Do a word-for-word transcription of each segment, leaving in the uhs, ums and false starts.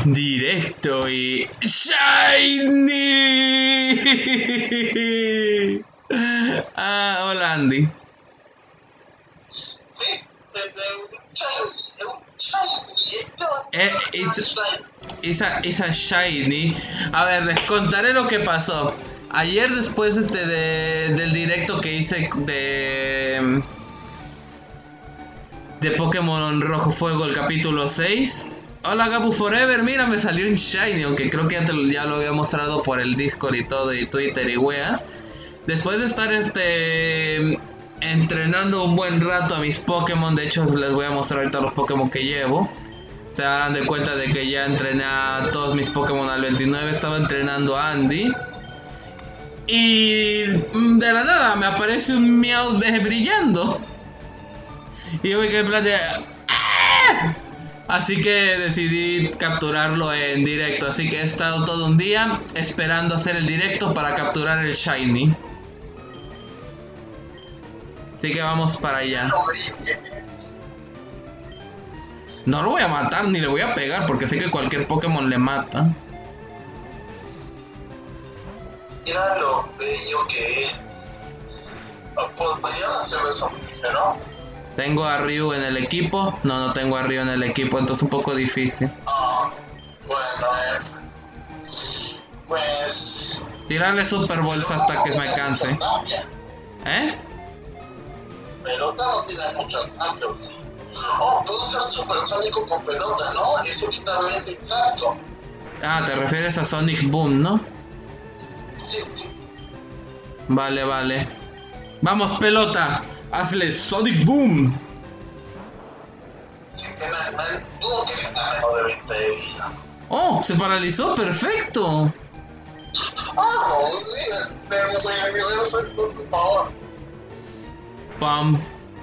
Directo y Shiny. Ah, hola Andy. Sí, de, de un shiny, de un shiny, esto Eh, es it's, shiny. esa, esa Shiny. A ver, les contaré lo que pasó. Ayer después este de, del directo que hice de de Pokémon Rojo Fuego, el capítulo seis. Hola Gabu Forever, mira, me salió un Shiny, aunque creo que ya, te lo, ya lo había mostrado por el Discord y todo, y Twitter y weas. Después de estar este entrenando un buen rato a mis Pokémon, de hecho les voy a mostrar ahorita los Pokémon que llevo. Se darán de cuenta de que ya entrené a todos mis Pokémon al veintinueve, estaba entrenando a Andy. Y de la nada me aparece un Meowth brillando. Y yo me quedé en plan de... ¡Ah! Así que decidí capturarlo en directo. Así que he estado todo un día esperando hacer el directo para capturar el Shiny. Así que vamos para allá. No lo voy a matar ni le voy a pegar porque sé que cualquier Pokémon le mata. Mira lo bello que es. Podrían hacerlo somnífero. ¿Tengo a Ryu en el equipo? No, no tengo a Ryu en el equipo, entonces es un poco difícil. Ah, bueno, eh. Pues. Tirarle Super Balls hasta que me canse. ¿Eh? Pelota no tiene mucho ataque, sí. Oh, puedo ser supersónico con pelota, ¿no? Eso quita veinte exacto. Ah, te refieres a Sonic Boom, ¿no? Sí, sí. Vale, vale. Vamos, pelota. Hazle Sonic Boom. Si tiene men, tuvo que tener menos de veinte de vida. Oh, se paralizó. Perfecto. Ah, no, mira, pero soy el nivel, soy por favor. Pam.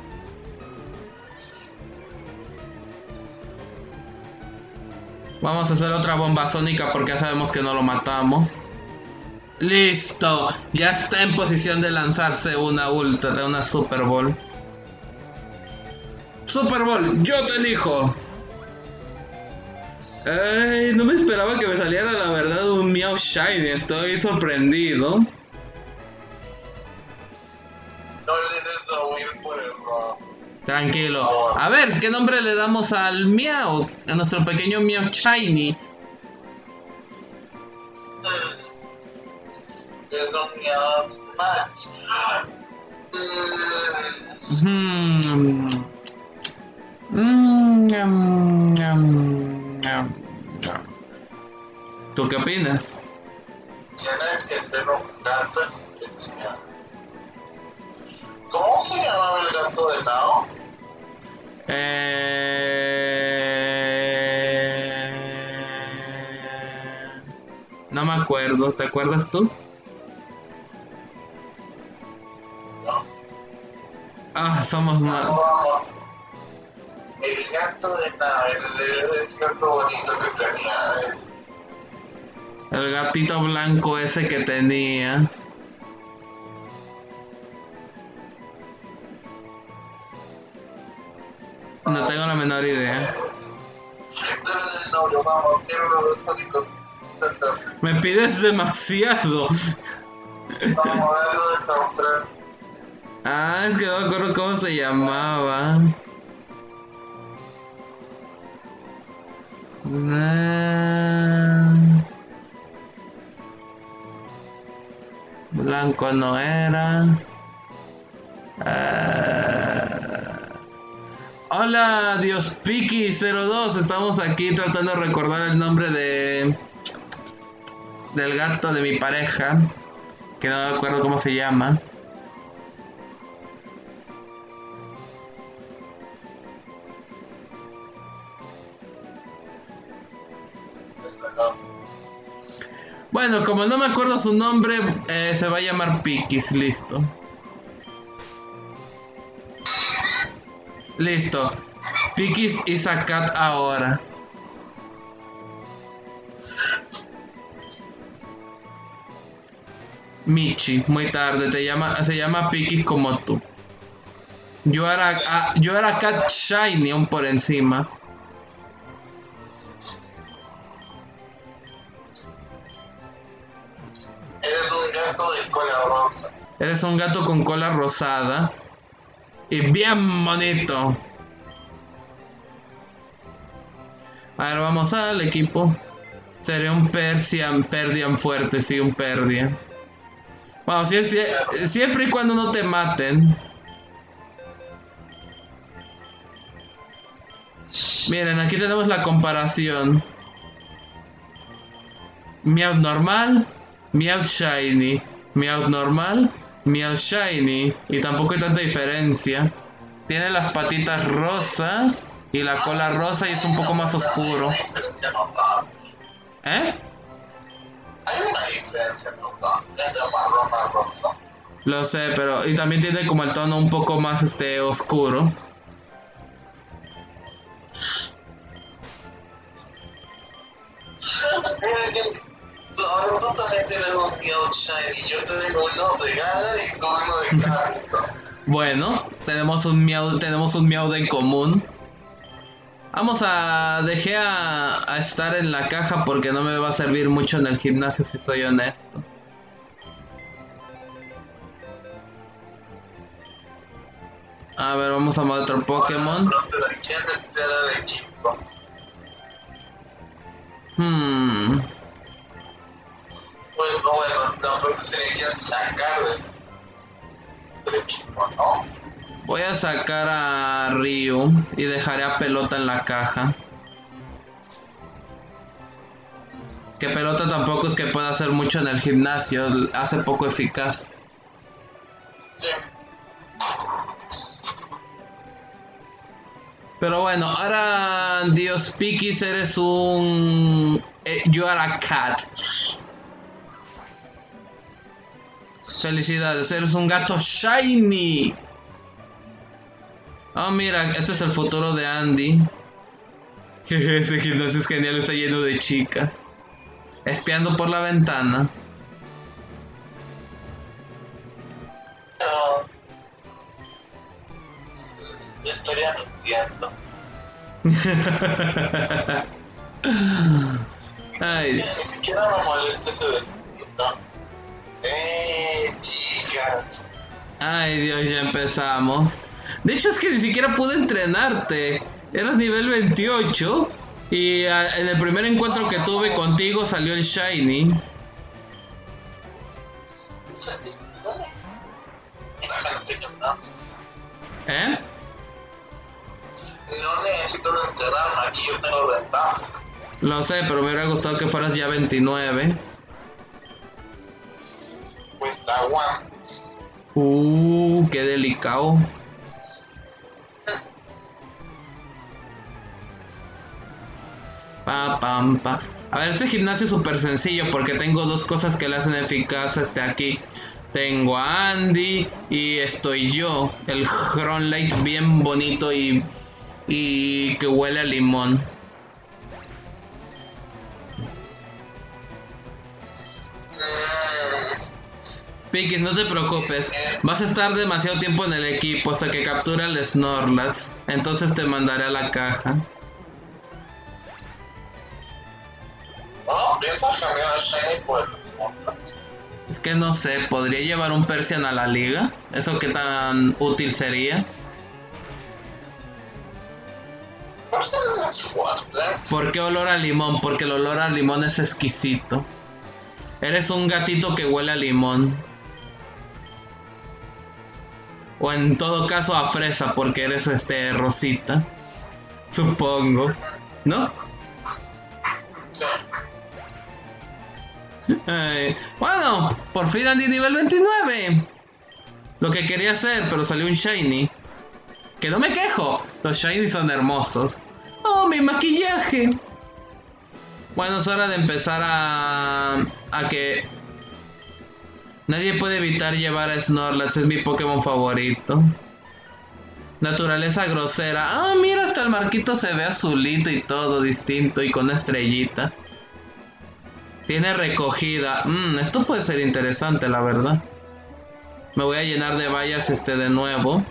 Vamos a hacer otra bomba sónica porque ya sabemos que no lo matamos. Listo. Ya está en posición de lanzarse una ultra, una Super Ball. Super Bowl, yo te elijo. Ay, no me esperaba que me saliera la verdad un Meow Shiny. Estoy sorprendido. No le des a huir por el rock. Tranquilo. A ver, ¿qué nombre le damos al Meow? A nuestro pequeño Meow Shiny. Es un Meow Match. Hmm. Mm, ñam, ñam, ñam, ñam. ¿Tú qué opinas? Tiene que ser un gato especial. ¿Cómo se llama el gato de Nao? Eh... No me acuerdo, ¿te acuerdas tú? No. Ah, somos mal. No, vamos. El gato de Nao, el, el gato bonito que tenía. Eh. El gatito blanco ese que tenía. No tengo la menor idea. No, yo vamos, quiero los códigos. Me pides demasiado. Vamos a verlo de sorpresa. Ah, es que no me acuerdo cómo se llamaba. Ah, blanco no era. Ah, hola, Dios Piki cero dos. Estamos aquí tratando de recordar el nombre de del gato de mi pareja, que no me acuerdo cómo se llama. Bueno, como no me acuerdo su nombre, eh, se va a llamar Pikis, listo. Listo. Pikis is a cat ahora. Michi, muy tarde, te llama, se llama Pikis como tú. Yo era, ah, yo era Cat Shiny aún por encima. Eres un gato con cola rosada. Y bien bonito. A ver, vamos al equipo. Sería un Persian, Perdian fuerte, sí, un Perdian. Bueno, si es, si, siempre y cuando no te maten. Miren, aquí tenemos la comparación. Meowth normal, Meowth shiny, Meowth normal, Meowth shiny. Y tampoco hay tanta diferencia. Tiene las patitas rosas y la cola rosa y es un poco más oscuro. ¿Eh? Hay una diferencia notable entre marrón a rosa. Lo sé, pero... Y también tiene como el tono un poco más este oscuro. Mira que ahora tú también tienes un Meowth shiny. Yo tengo uno de Galar y tú uno de Carlton. Bueno, tenemos un Meowth, tenemos un Meowth en común. Vamos a... Dejé a, a estar en la caja porque no me va a servir mucho en el gimnasio si soy honesto. A ver, vamos a mover otro Pokémon. ¿Quién meter al equipo? Hmm. Pues no, bueno, la pregunta sería quién sacar del, del equipo, ¿no? Voy a sacar a Ryu y dejaré a Pelota en la caja. Que Pelota tampoco es que pueda hacer mucho en el gimnasio, hace poco eficaz. Sí. Pero bueno, ahora Dios Pikis, eres un... Eh, you are a cat. Felicidades, eres un gato shiny. Oh, mira, este es el futuro de Andy. Ese gimnasio es genial, está lleno de chicas. Espiando por la ventana. Pero... ya estaría mintiendo. Ay. Ni siquiera me molesta ese vestido. Eh, chicas. Ay, Dios, ya empezamos. De hecho, es que ni siquiera pude entrenarte. Eras nivel veintiocho. Y a, en el primer encuentro que tuve contigo salió el Shiny. ¿Eh? No necesito enterarme, aquí yo tengo ventaja. Lo sé, pero me hubiera gustado que fueras ya veintinueve. Pues te aguantes. Uh, qué delicado. Pa, pam, pa. A ver, este gimnasio es súper sencillo porque tengo dos cosas que le hacen eficaz este aquí. Tengo a Andy y estoy yo, el Hronlite bien bonito y, y que huele a limón. Pikis, no te preocupes, vas a estar demasiado tiempo en el equipo hasta que capture al Snorlax, entonces te mandaré a la caja. No, piensas cambiar a Shiny por el Snorlax. Es que no sé, ¿podría llevar un Persian a la liga? ¿Eso qué tan útil sería? Persian es fuerte. ¿Por qué olor a limón? Porque el olor a limón es exquisito. Eres un gatito que huele a limón. O en todo caso a fresa, porque eres este rosita. Supongo. ¿No? Sí. Ay, bueno, por fin Andy nivel veintinueve. Lo que quería hacer, pero salió un shiny. Que no me quejo, los shiny son hermosos. Oh, mi maquillaje. Bueno, es hora de empezar a... A que... Nadie puede evitar llevar a Snorlax, es mi Pokémon favorito. Naturaleza grosera. Ah, mira, hasta el marquito se ve azulito y todo distinto y con una estrellita. Tiene recogida. Mmm, esto puede ser interesante, la verdad. Me voy a llenar de vallas este de nuevo.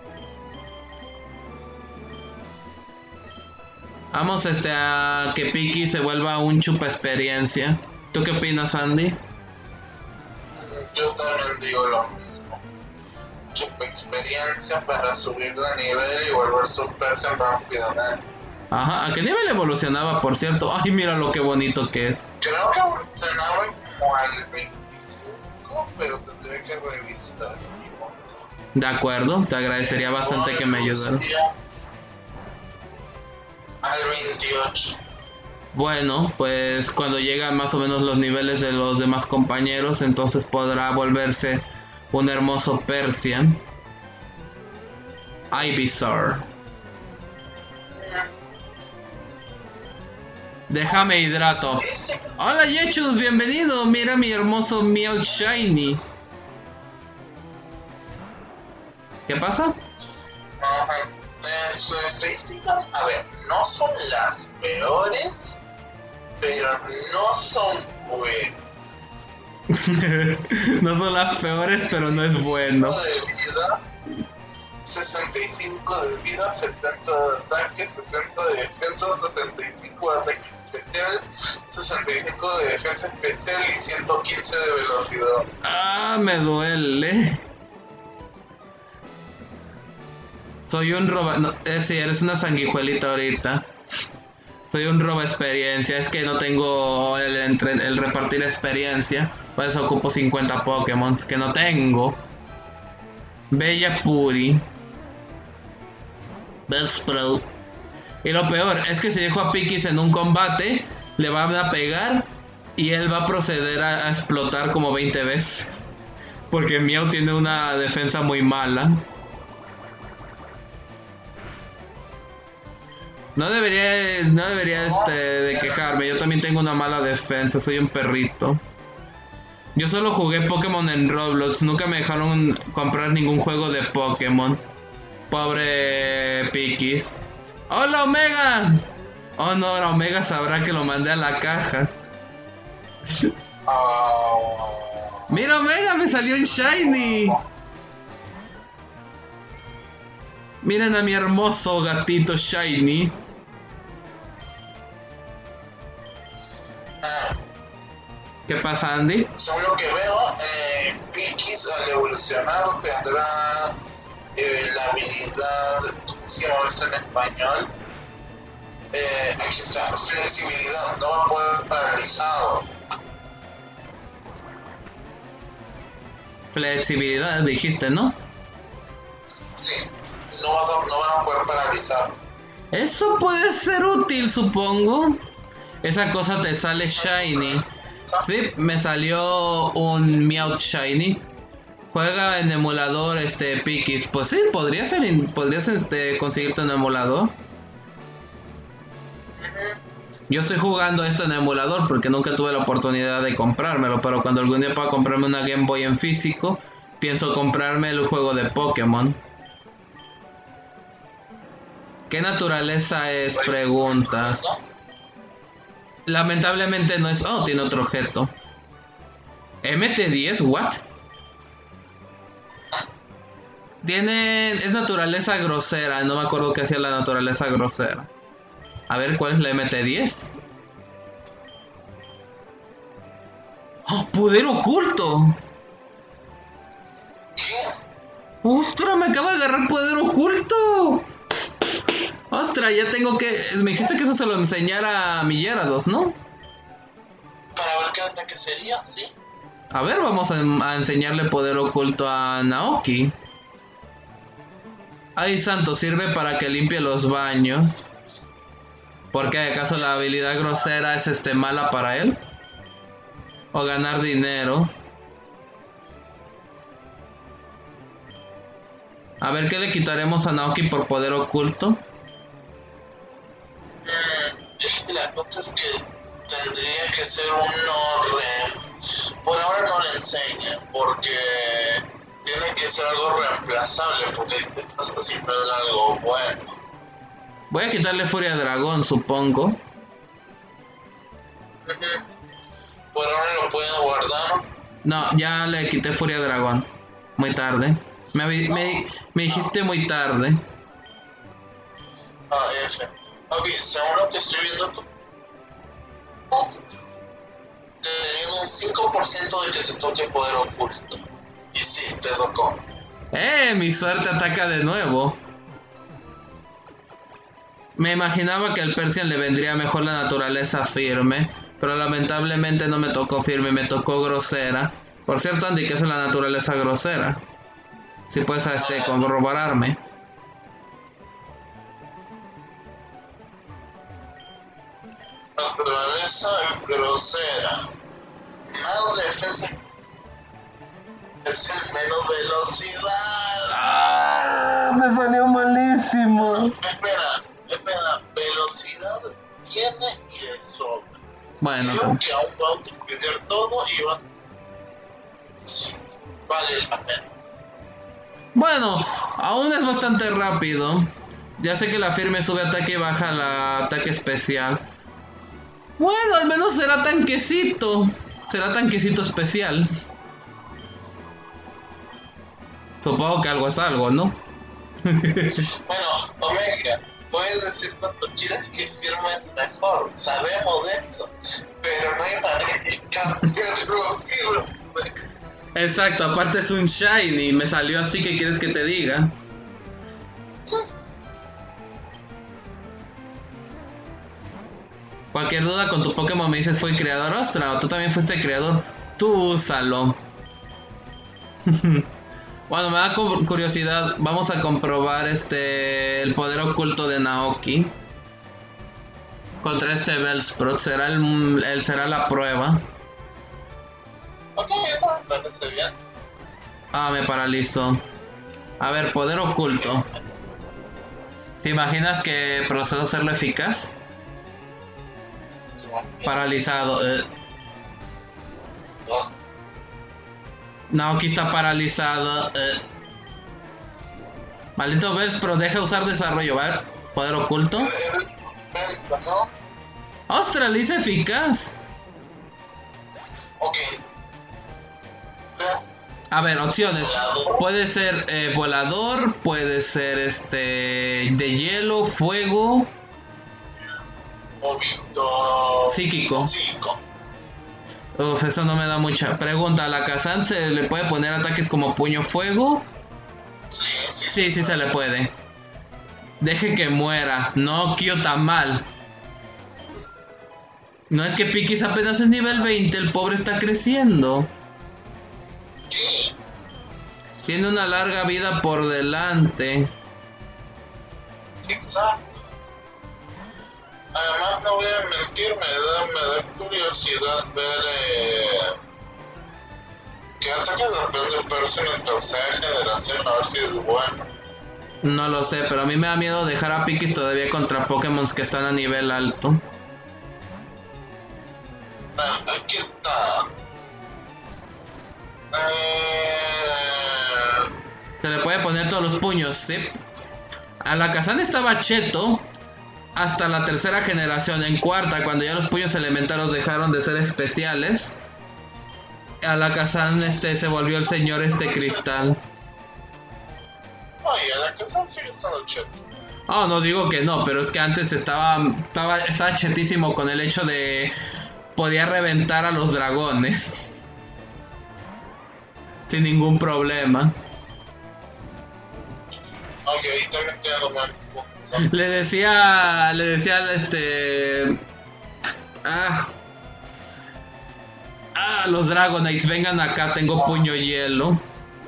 Vamos este a que Piki se vuelva un chupa experiencia. ¿Tú qué opinas, Andy? Yo también digo lo mismo. chupa experiencia para subir de nivel y volverse un Persian rápidamente. Ajá, ¿a qué nivel evolucionaba, por cierto? Ay, mira lo que bonito que es. Creo que evolucionaba como al veinticinco, pero tendría que revisar mi monto. De acuerdo, te agradecería bastante que me ayudaras. Al veintiocho. Bueno, pues cuando llegan más o menos los niveles de los demás compañeros, entonces podrá volverse un hermoso Persian. Ivysaur. Déjame hidrato. Hola Yechus, bienvenido. Mira mi hermoso Meowth Shiny. ¿Qué pasa? Sus estadísticas, a ver, no son las peores, pero no son buenas. No son las peores, pero no es bueno. De vida, sesenta y cinco de vida, setenta de ataque, sesenta de defensa, sesenta y cinco de ataque especial, sesenta y cinco de defensa especial y ciento quince de velocidad. Ah, me duele. Soy un roba... No, eh, sí, eres una sanguijuelita ahorita. Soy un roba experiencia. Es que no tengo el, entre... el repartir experiencia. Por eso ocupo cincuenta Pokémon que no tengo. Bella Puri. Bellsprout. Y lo peor es que si dejo a Pikis en un combate, le van a pegar y él va a proceder a, a explotar como veinte veces. Porque Meowth tiene una defensa muy mala. No debería, no debería este, de quejarme, yo también tengo una mala defensa, soy un perrito. Yo solo jugué Pokémon en Roblox, nunca me dejaron comprar ningún juego de Pokémon. Pobre Pikis. ¡Hola Omega! Oh no, la Omega sabrá que lo mandé a la caja. Mira Omega, me salió un Shiny. Miren a mi hermoso gatito Shiny. ¿Qué pasa, Andy? Según lo que veo, eh, Pikis al evolucionar tendrá eh, la habilidad, si no es en español, eh, aquí está, flexibilidad, no va a poder paralizado. Flexibilidad, dijiste, ¿no? Sí, no, vas a, no van a poder paralizar. Eso puede ser útil, supongo. Esa cosa te sale Shiny. Sí, me salió un Meowth Shiny. Juega en emulador este Pikis. Pues sí, podría ser, podrías este, conseguirte un emulador. Yo estoy jugando esto en emulador porque nunca tuve la oportunidad de comprármelo, pero cuando algún día pueda comprarme una Game Boy en físico, pienso comprarme el juego de Pokémon. ¿Qué naturaleza es? Preguntas. Lamentablemente no es... Oh, tiene otro objeto. M T diez, what? Tiene... Es naturaleza grosera. No me acuerdo qué hacía la naturaleza grosera. A ver, ¿cuál es la M T diez? ¡Oh, poder oculto! ¡Ostras, me acaba de agarrar poder oculto! ¡Ostras, ya tengo que... Me dijiste que eso se lo enseñara a mi Gyarados, ¿no? Para ver qué ataque sería, ¿sí? A ver, vamos a, a enseñarle poder oculto a Naoki. Ay, santo, sirve para que limpie los baños. ¿Por qué? ¿Acaso la habilidad grosera es este mala para él? ¿O ganar dinero? A ver, ¿qué le quitaremos a Naoki por poder oculto? Mm, la cosa es que tendría que ser uno re... Por ahora no le enseñan, porque tiene que ser algo reemplazable, porque esto si no es algo bueno. Voy a quitarle Furia Dragón, supongo. Por ahora lo puedo guardar. No, ya le quité Furia Dragón. Muy tarde. Me, me, me dijiste muy tarde. Ah, F. Ok, según lo que estoy viendo, tú teniendo un cinco por ciento de que te toque poder oculto. Y sí, te tocó. ¡Eh! Mi suerte ataca de nuevo. Me imaginaba que al Persian le vendría mejor la naturaleza firme, pero lamentablemente no me tocó firme, me tocó grosera. Por cierto, Andy, ¿qué es la naturaleza grosera? Si puedes este, corroborarme. Naturaleza grosera. Más defensa. Es el menos velocidad. ¡Ah! Me salió malísimo. Espera, espera. Velocidad tiene y de sobra. Bueno, Creo que aún vamos a cuidar todo y va. Sí, vale la pena. bueno, aún es bastante rápido. Ya sé que la firme sube ataque y baja la ataque especial. Bueno, al menos será tanquecito. Será tanquecito especial. Supongo que algo es algo, ¿no? Bueno, Omega, puedes decir cuánto quieras que firme es mejor, sabemos de eso, pero no hay manera de cambiarlo. Exacto, aparte es un shiny, me salió así, que quieres que te diga. Cualquier duda con tu Pokémon me dices fue creador, Ostra, o tú también fuiste creador. Tú úsalo. Bueno, me da curiosidad, vamos a comprobar este el poder oculto de Naoki contra este Bellsprout. Será el, el será la prueba. Ok, eso me parece bien. Ah, me paralizó. A ver, poder oculto. ¿Te imaginas que procedo a hacerlo eficaz? Paralizado. Eh. No. Naoki está paralizado. Eh. Maldito Bellsprout, deja usar desarrollo. ¿Vale? Poder oculto. ¿No? ¡Ostras! Le hice eficaz. Ok. A ver, opciones. Puede ser eh, volador, puede ser este de hielo, fuego. Movimiento Psíquico. psíquico. Uf, eso no me da mucha. Pregunta, ¿a la Kazan se le puede poner ataques como puño fuego? Sí, sí. Sí, sí se le puede. Deje que muera. No, Kyo tan mal. No es que Pikis apenas es nivel veinte, el pobre está creciendo. Sí. Tiene una larga vida por delante. Exacto. Además, no voy a mentir, me da, me da curiosidad ver eh, qué ataque de aprende Persian en tercera generación, a ver si es bueno. No lo sé, pero a mí me da miedo dejar a Pikis todavía contra Pokémon que están a nivel alto. Ah, aquí está. Eh... Se le puede poner todos los puños, ¿sí? A la Kazan estaba cheto hasta la tercera generación. En cuarta, cuando ya los puños elementales dejaron de ser especiales, a la Kazan este, se volvió el señor este cristal. Oye, la casa sigue estando cheto. Oh, no digo que no, pero es que antes estaba, estaba, estaba chetísimo con el hecho de podía reventar a los dragones sin ningún problema. Ok, ahí también te hago mal. Le decía, le decía este, ah, ah, los Dragonites, vengan acá, tengo puño hielo.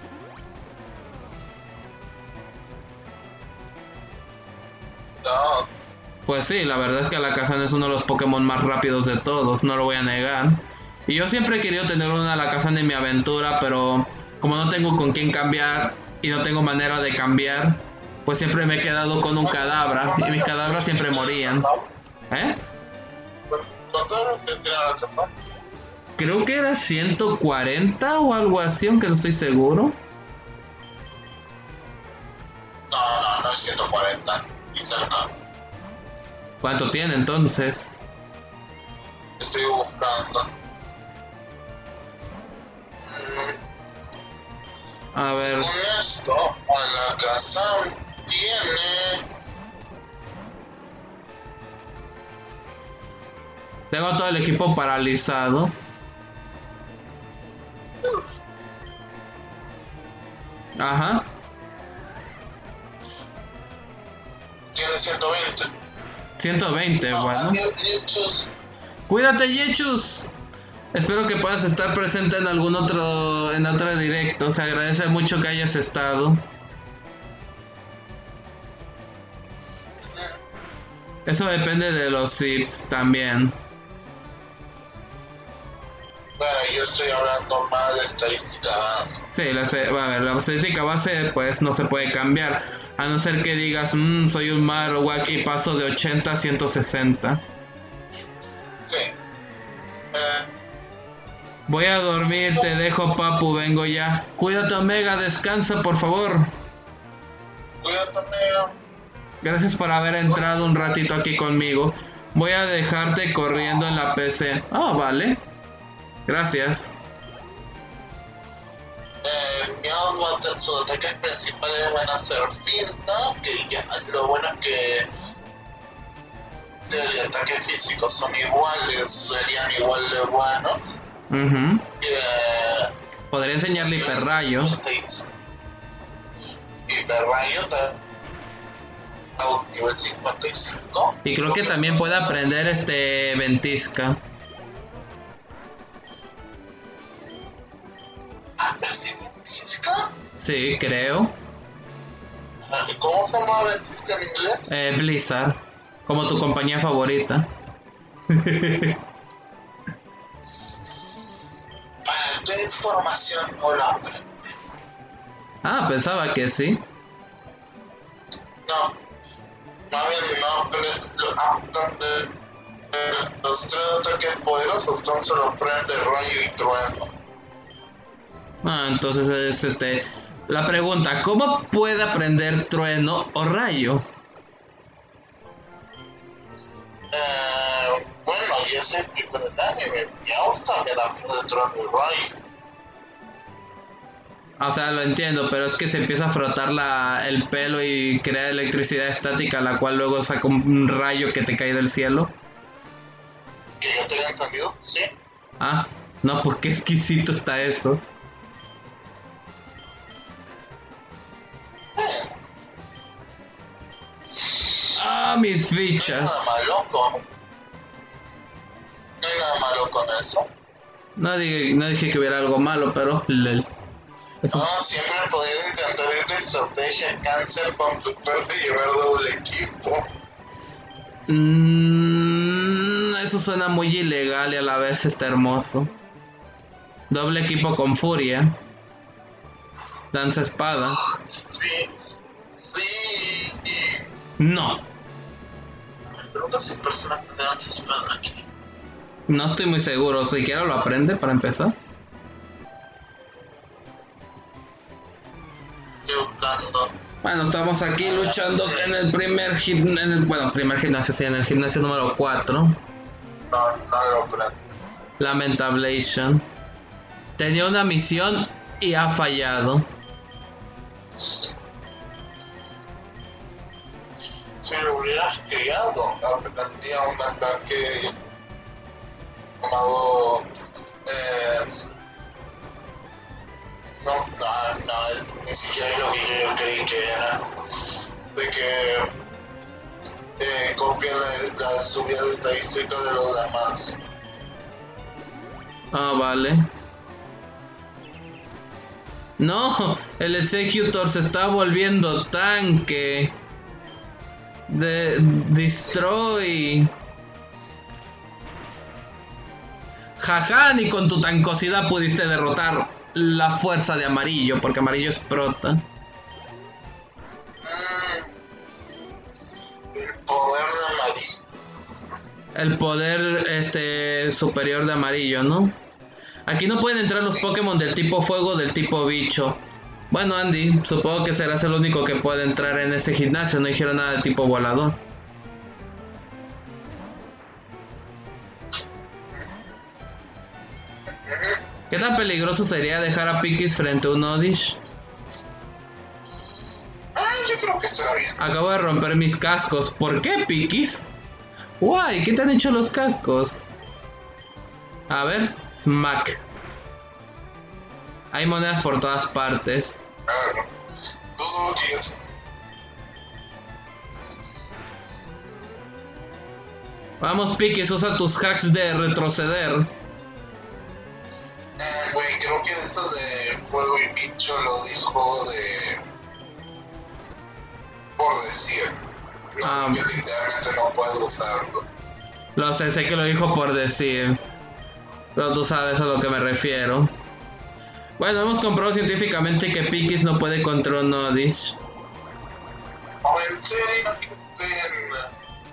No. Pues sí, la verdad es que Alakazam es uno de los Pokémon más rápidos de todos, no lo voy a negar. Y yo siempre he querido tener una Alakazam en mi aventura, pero como no tengo con quién cambiar y no tengo manera de cambiar, pues siempre me he quedado con un Kadabra y mis Kadabras siempre morían. ¿Eh? ¿Cuánto era se tira la casa? Creo que era ciento cuarenta o algo así, aunque no estoy seguro. No, no, no es ciento cuarenta. Ni cerca. ¿Cuánto tiene entonces? Estoy buscando. A ver. Según esto, Alakazam tiene. Tengo todo el equipo paralizado. Ajá. ciento veinte. ciento veinte, No, bueno. adiós, Yechus. Cuídate, Yechus. Espero que puedas estar presente en algún otro, en otro directo. Se agradece mucho que hayas estado. Eso depende de los zips también. Bueno, yo estoy hablando más de estadística base. Sí, la, se- a ver, la estadística base pues no se puede cambiar. A no ser que digas, mmm, soy un Marowak y paso de ochenta a ciento sesenta. Sí. Eh, Voy a dormir, te dejo, papu, vengo ya. Cuídate, Omega, descansa, por favor. cuídate, amigo. Gracias por haber entrado un ratito aquí conmigo. Voy a dejarte corriendo en la P C. Ah, vale. Gracias. Eh, mi outbound, sus ataques principales van a ser finta, que ya, lo bueno es que el ataque físico son iguales, serían igual de buenos. Uh-huh. Eh, Podría enseñarle hiperrayo. Hiperrayo está a nivel cincuenta y cinco. Y creo que también puede aprender este ventisca. ¿Ventisca? Sí, creo. ¿Cómo se llama ventisca en inglés? Eh, Blizzard. Como tu compañía favorita. Para tu información no lo aprende. Ah, pensaba que sí. No. No, no, pero lo- ah, donde, eh, los tres ataques poderosos tan solo prende rayo y trueno. Ah, entonces es este. La pregunta, ¿cómo puede aprender trueno o rayo? Eh, bueno, y ese es el primer anime. Me gusta me da de trueno y rayo. O sea, lo entiendo, pero es que se empieza a frotar la, el pelo y crea electricidad estática, la cual luego saca un rayo que te cae del cielo. Que yo tenía entendido, sí. Ah, no, pues qué exquisito está eso. Ah, mis No hay fichas. nada malo con. No hay nada malo con eso. No dije, no dije que hubiera algo malo, pero... lel. Eso. Ah, siempre podrías intentar ir de estrategia cáncer con tu fuerza y llevar doble equipo. Mm, eso suena muy ilegal y a la vez está hermoso. Doble equipo con furia. Danza espada. Sí, sí. No, Me pregunto si personas que dan sus manos aquí. no estoy muy seguro. ¿Siquiera lo aprende para empezar? Estoy buscando. Bueno, estamos aquí luchando en el primer gim- en el, bueno, primer gimnasio, sí, en el gimnasio número cuatro. No, no lo prendo. Lamentablation. Tenía una misión y ha fallado. Si lo hubieras criado, aprendía un ataque llamado. Eh, no, no, no, ni siquiera es lo que yo creí que era. De que eh, copia la, la subida de estadística de los demás. Ah, vale. No, el Executor se está volviendo tanque. De Destroy. Jaja, ni con tu tancosidad pudiste derrotar la fuerza de amarillo, porque amarillo es prota. Mm, el poder de amarillo. El poder este superior de amarillo, ¿no? Aquí no pueden entrar los Pokémon del tipo fuego, del tipo bicho. Bueno, Andy, supongo que serás el único que puede entrar en ese gimnasio. No dijeron nada de tipo volador. ¿Qué tan peligroso sería dejar a Pikis frente a un Oddish? Ah, yo creo que está bien. Acabo de romper mis cascos. ¿Por qué, Pikis? Guay, ¿qué te han hecho los cascos? A ver, smack. Hay monedas por todas partes. Claro. Dudo que es. Vamos, Pikis, usa tus hacks de retroceder. Eh, güey, creo que eso de fuego y bicho lo dijo de... por decir. No, Ah, que literalmente no puedo usarlo. lo sé, sé que lo dijo por decir. Pero tú sabes a lo que me refiero. Bueno, hemos comprobado científicamente que Pikis no puede contra un Oddish. Oh, en serio, qué pena.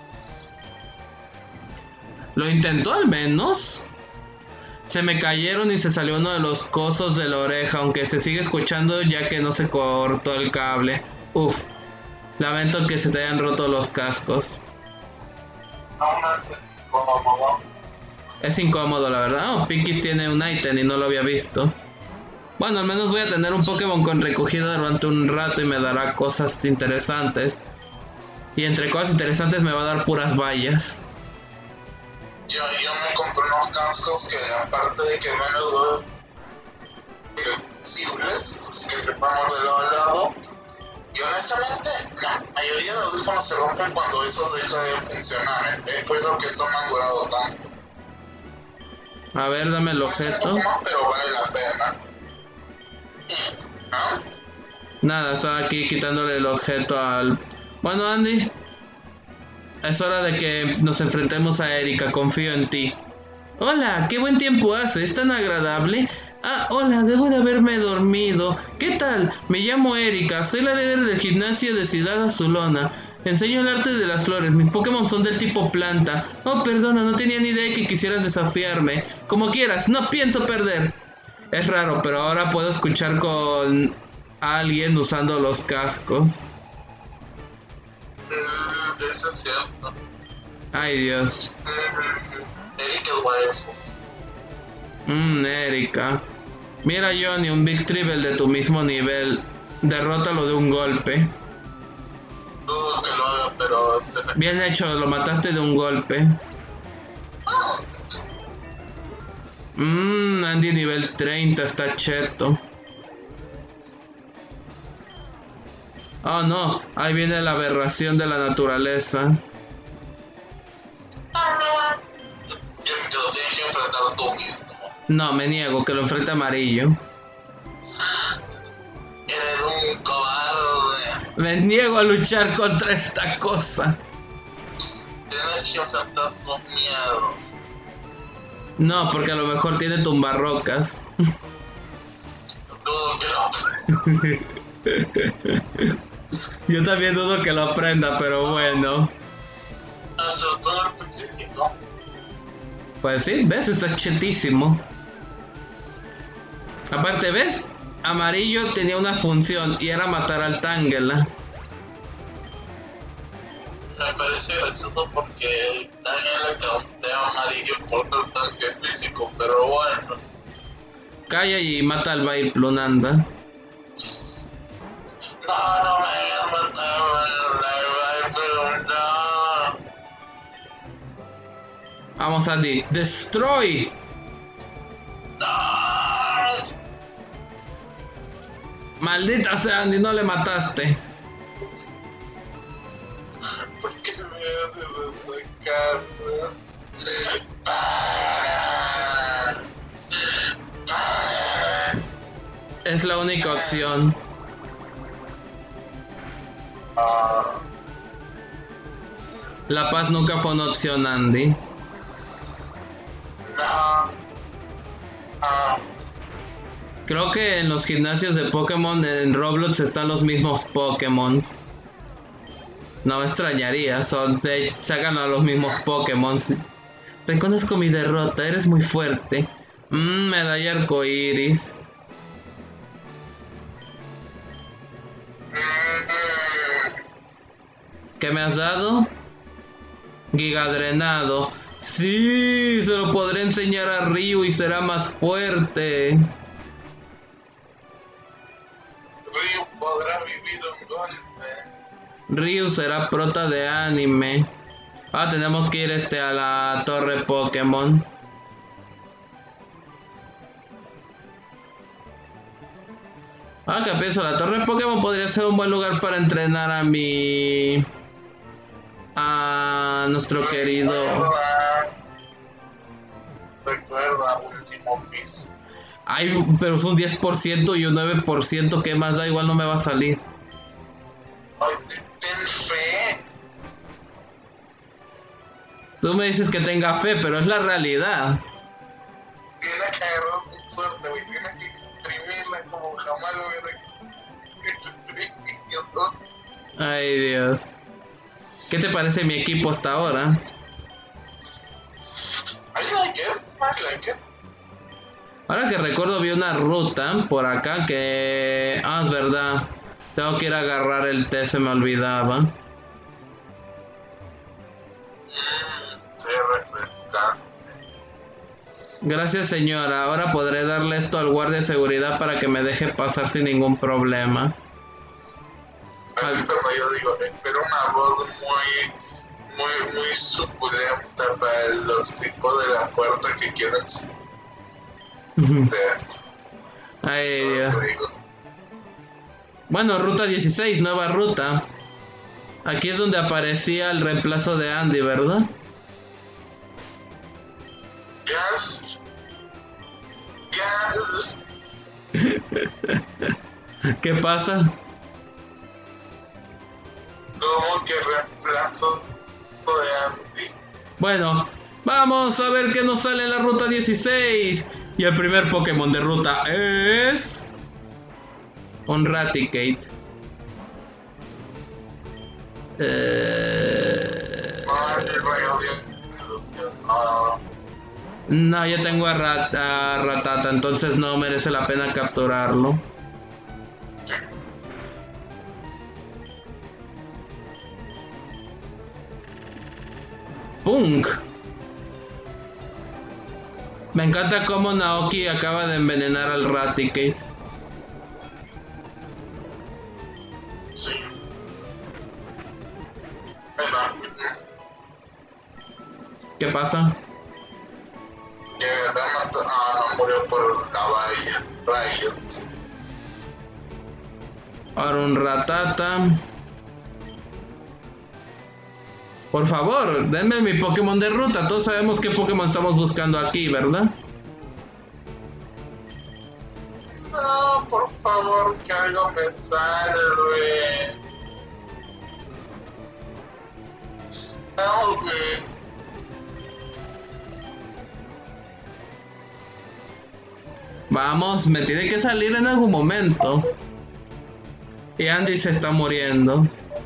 Lo intentó al menos. Se me cayeron y se salió uno de los cosos de la oreja, aunque se sigue escuchando ya que no se cortó el cable. Uf, lamento que se te hayan roto los cascos. Aún así, como Es incómodo, la verdad. Oh, Pikis tiene un ítem y no lo había visto. Bueno, al menos voy a tener un Pokémon con recogida durante un rato y me dará cosas interesantes. Y entre cosas interesantes me va a dar puras vallas. Yo, yo me compré unos cascos que aparte de que menos flexibles, que se pueden mover de lado a lado, y honestamente la mayoría de audífonos se rompen cuando eso deja de funcionar. Es por eso que eso me han durado tanto. A ver, dame el Cuesta un objeto. poco más, pero vale la pena. ¿No? Nada, estaba aquí quitándole el objeto al... Bueno, Andy, es hora de que nos enfrentemos a Erika, confío en ti. Hola, qué buen tiempo hace, es tan agradable. Ah, hola, debo de haberme dormido. ¿Qué tal? Me llamo Erika, soy la líder del gimnasio de Ciudad Azulona. Enseño el arte de las flores, mis Pokémon son del tipo planta. Oh, perdona, no tenía ni idea de que quisieras desafiarme. Como quieras, no pienso perder. Es raro, pero ahora puedo escuchar con alguien usando los cascos. Mm, eso es cierto. Ay, Dios. Mm, Erika es waifu. Mmm, Erika. Mira, Johnny, un Big Tribble de tu mismo nivel. Derrótalo de un golpe. Dudo que lo haga, pero... Bien hecho, lo mataste de un golpe. Ah, Mmm, Andy nivel treinta, está cheto. Oh no, ahí viene la aberración de la naturaleza. yo, yo lo tienes que enfrentar tú mismo. No, me niego, que lo enfrente amarillo. Eres un cobarde. Me niego a luchar contra esta cosa. Tienes que enfrentar tus miedos. No, porque a lo mejor tiene tumbarrocas. Dudo que lo Yo también dudo que lo aprenda, pero bueno. acertó el crítico. Pues sí, ¿ves? Está chetísimo. Aparte, ¿ves? Amarillo tenía una función y era matar al Tangela. Me parece gracioso porque Daniel acabó amarillo por el tanque físico, pero bueno. Calla y mata al Vaiplunanda. No, no me hagas matar al pero no. Vamos, Andy. ¡Destroy! No. Maldita sea, Andy, no le mataste. ¿Por qué me haces atacar? Para. Para. Es la única opción. Ah, La paz nunca fue una opción, Andy. no. Ah. Creo que en los gimnasios de Pokémon en Roblox están los mismos Pokémon. No me extrañaría, son te sacan a los mismos Pokémon. Reconozco mi derrota, eres muy fuerte. Mmm, medalla arcoiris. ¿Qué me has dado? Gigadrenado. Sí, se lo podré enseñar a Ryu y será más fuerte. Ryu podrá vivir un golpe. Ryu será prota de anime. Ah, tenemos que ir este a la torre Pokémon. Ah, que pienso, la torre Pokémon podría ser un buen lugar para entrenar a mi... a nuestro querido... Recuerda, recuerda, último piso. Ay, pero es un diez por ciento y un nueve por ciento, ¿qué más da? Igual no me va a salir. Ay, ten fe. Tú me dices que tenga fe, pero es la realidad. Tienes que agarrar tu suerte, güey. Tienes que exprimirla como jamás lo hubiera exprimido. Ay, Dios. ¿Qué te parece mi equipo hasta ahora? I like it, I like it. Ahora que recuerdo vi una ruta por acá que... Ah, es verdad. Tengo que ir a agarrar el té, se me olvidaba. Mmm, se refrescante. Gracias, señora. Ahora podré darle esto al guardia de seguridad para que me deje pasar sin ningún problema. Aquí Al- cuando yo digo, espero una voz muy, muy, muy suculenta para los tipos de la puerta que quieren ser. Ay, Dios. Te digo, Bueno, ruta dieciséis, nueva ruta. Aquí es donde aparecía el reemplazo de Andy, ¿verdad? gas, gas. ¿Qué pasa? ¿Cómo que reemplazo de Andy? Bueno, vamos a ver qué nos sale en la ruta dieciséis. Y el primer Pokémon de ruta es... un Raticate. Eh... No, el rayo de ilusión, no. No, yo tengo a, Rat a Ratata, entonces no merece la pena capturarlo. Punk. Me encanta cómo Naoki acaba de envenenar al Raticate. Sí. Bueno, ¿Qué pasa? que verdad mató. Ah, no murió por la valla. Rayos. Ahora un Ratata. Por favor, denme mi Pokémon de ruta. Todos sabemos qué Pokémon estamos buscando aquí, ¿verdad? No, por favor, que algo me salve. No, güey. Vamos, me tiene que salir en algún momento. Y Andy se está muriendo.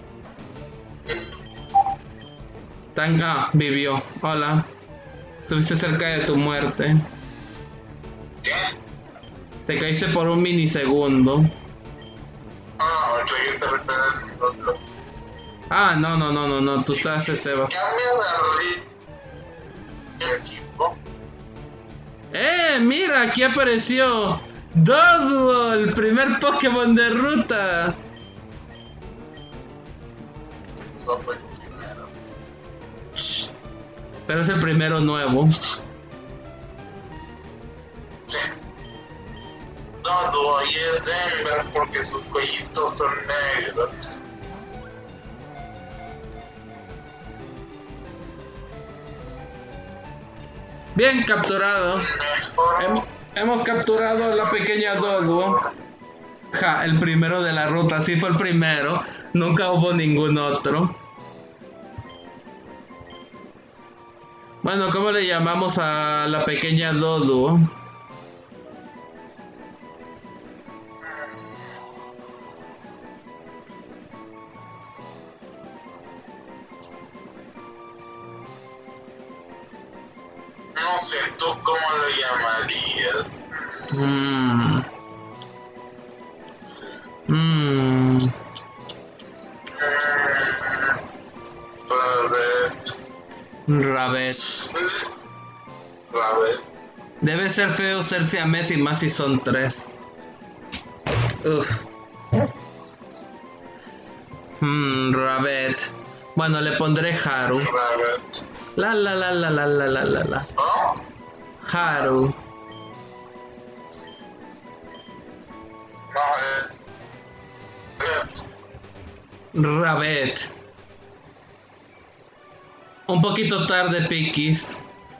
Tanga vivió. Hola. Estuviste cerca de tu muerte. ¿Qué? Te caíste por un minisegundo. Ah, yo ya te refieres a lo Ah, no, no, no, no, no. Tú estás, Sebas. Cambia de ri- equipo. ¡Eh! Mira, aquí apareció Doduo, el primer Pokémon de ruta. No fue el primero. Shh. Pero es el primero nuevo. Sí. No, tú ahí es Denver porque sus cuellitos son negros. Bien capturado. Mejor. Hem- hemos capturado a la pequeña Doduo. Ja, el primero de la ruta. Sí fue el primero. Nunca hubo ningún otro. Bueno, ¿cómo le llamamos a la pequeña Doduo? No sé, ¿tú cómo lo llamarías? Mmm. Mmm. Rabbit. Rabbit. Rabbit. Debe ser feo ser siamés y más si son tres. Uf. Mmm, Rabbit. Bueno, le pondré Haru. Rabbit. La la la la la la la la la. ¿Oh? Haru. No, eh. Rabbit. Rabbit. Un poquito tarde, Pikis.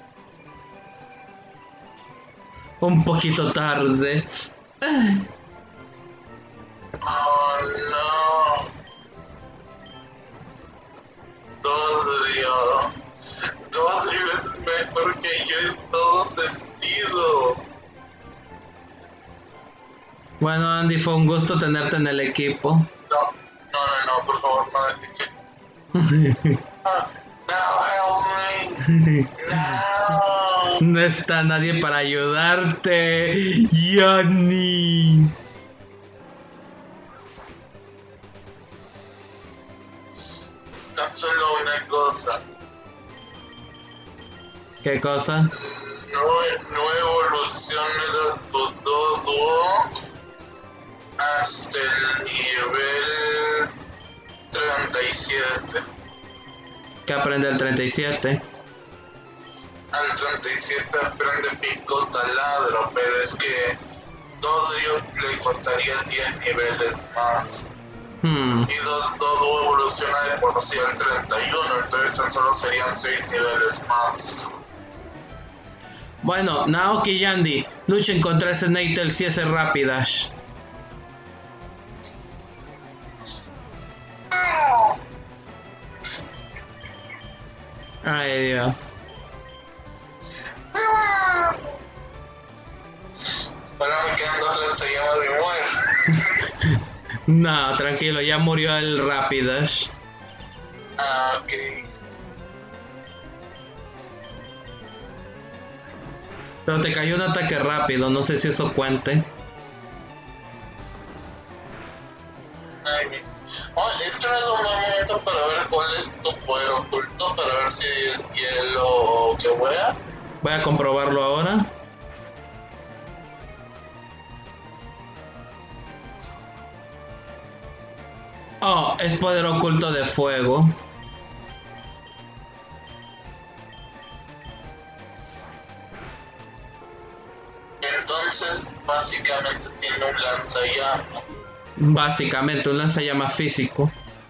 Un poquito tarde. Oh no. Dodrio. Dodrio es mejor que yo en todo sentido. Bueno, Andy, fue un gusto tenerte en el equipo. No, no, no, no, por favor, no dejes que... Ah, no, help me. No. No está nadie para ayudarte, Yanni. Tan solo una cosa. ¿Qué cosa? No, no evoluciones tu Doduo hasta el nivel treinta y siete. ¿Qué aprende el treinta y siete? Al treinta y siete aprende pico taladro, pero es que Dodrio le costaría diez niveles más. Hmm. Y Doduo evoluciona de por sí al treinta y uno, entonces tan solo serían seis niveles más. Bueno, Naoki y Yandy, luchen contra ese Neitel si ese Rapidash. Ay, Dios. Ahora me quedan dos lanzallamas de muerte. No, tranquilo, ya murió el Rapidash. Ah, ok. Pero te cayó un ataque rápido, no sé si eso cuente. Ay, mi... Oh, este no es un buen momento para ver cuál es tu poder oculto, para ver si es hielo o qué wea. Voy a comprobarlo ahora. Oh, es poder oculto de fuego. Entonces, básicamente tiene un lanzallamas. Básicamente, un lanzallamas físico.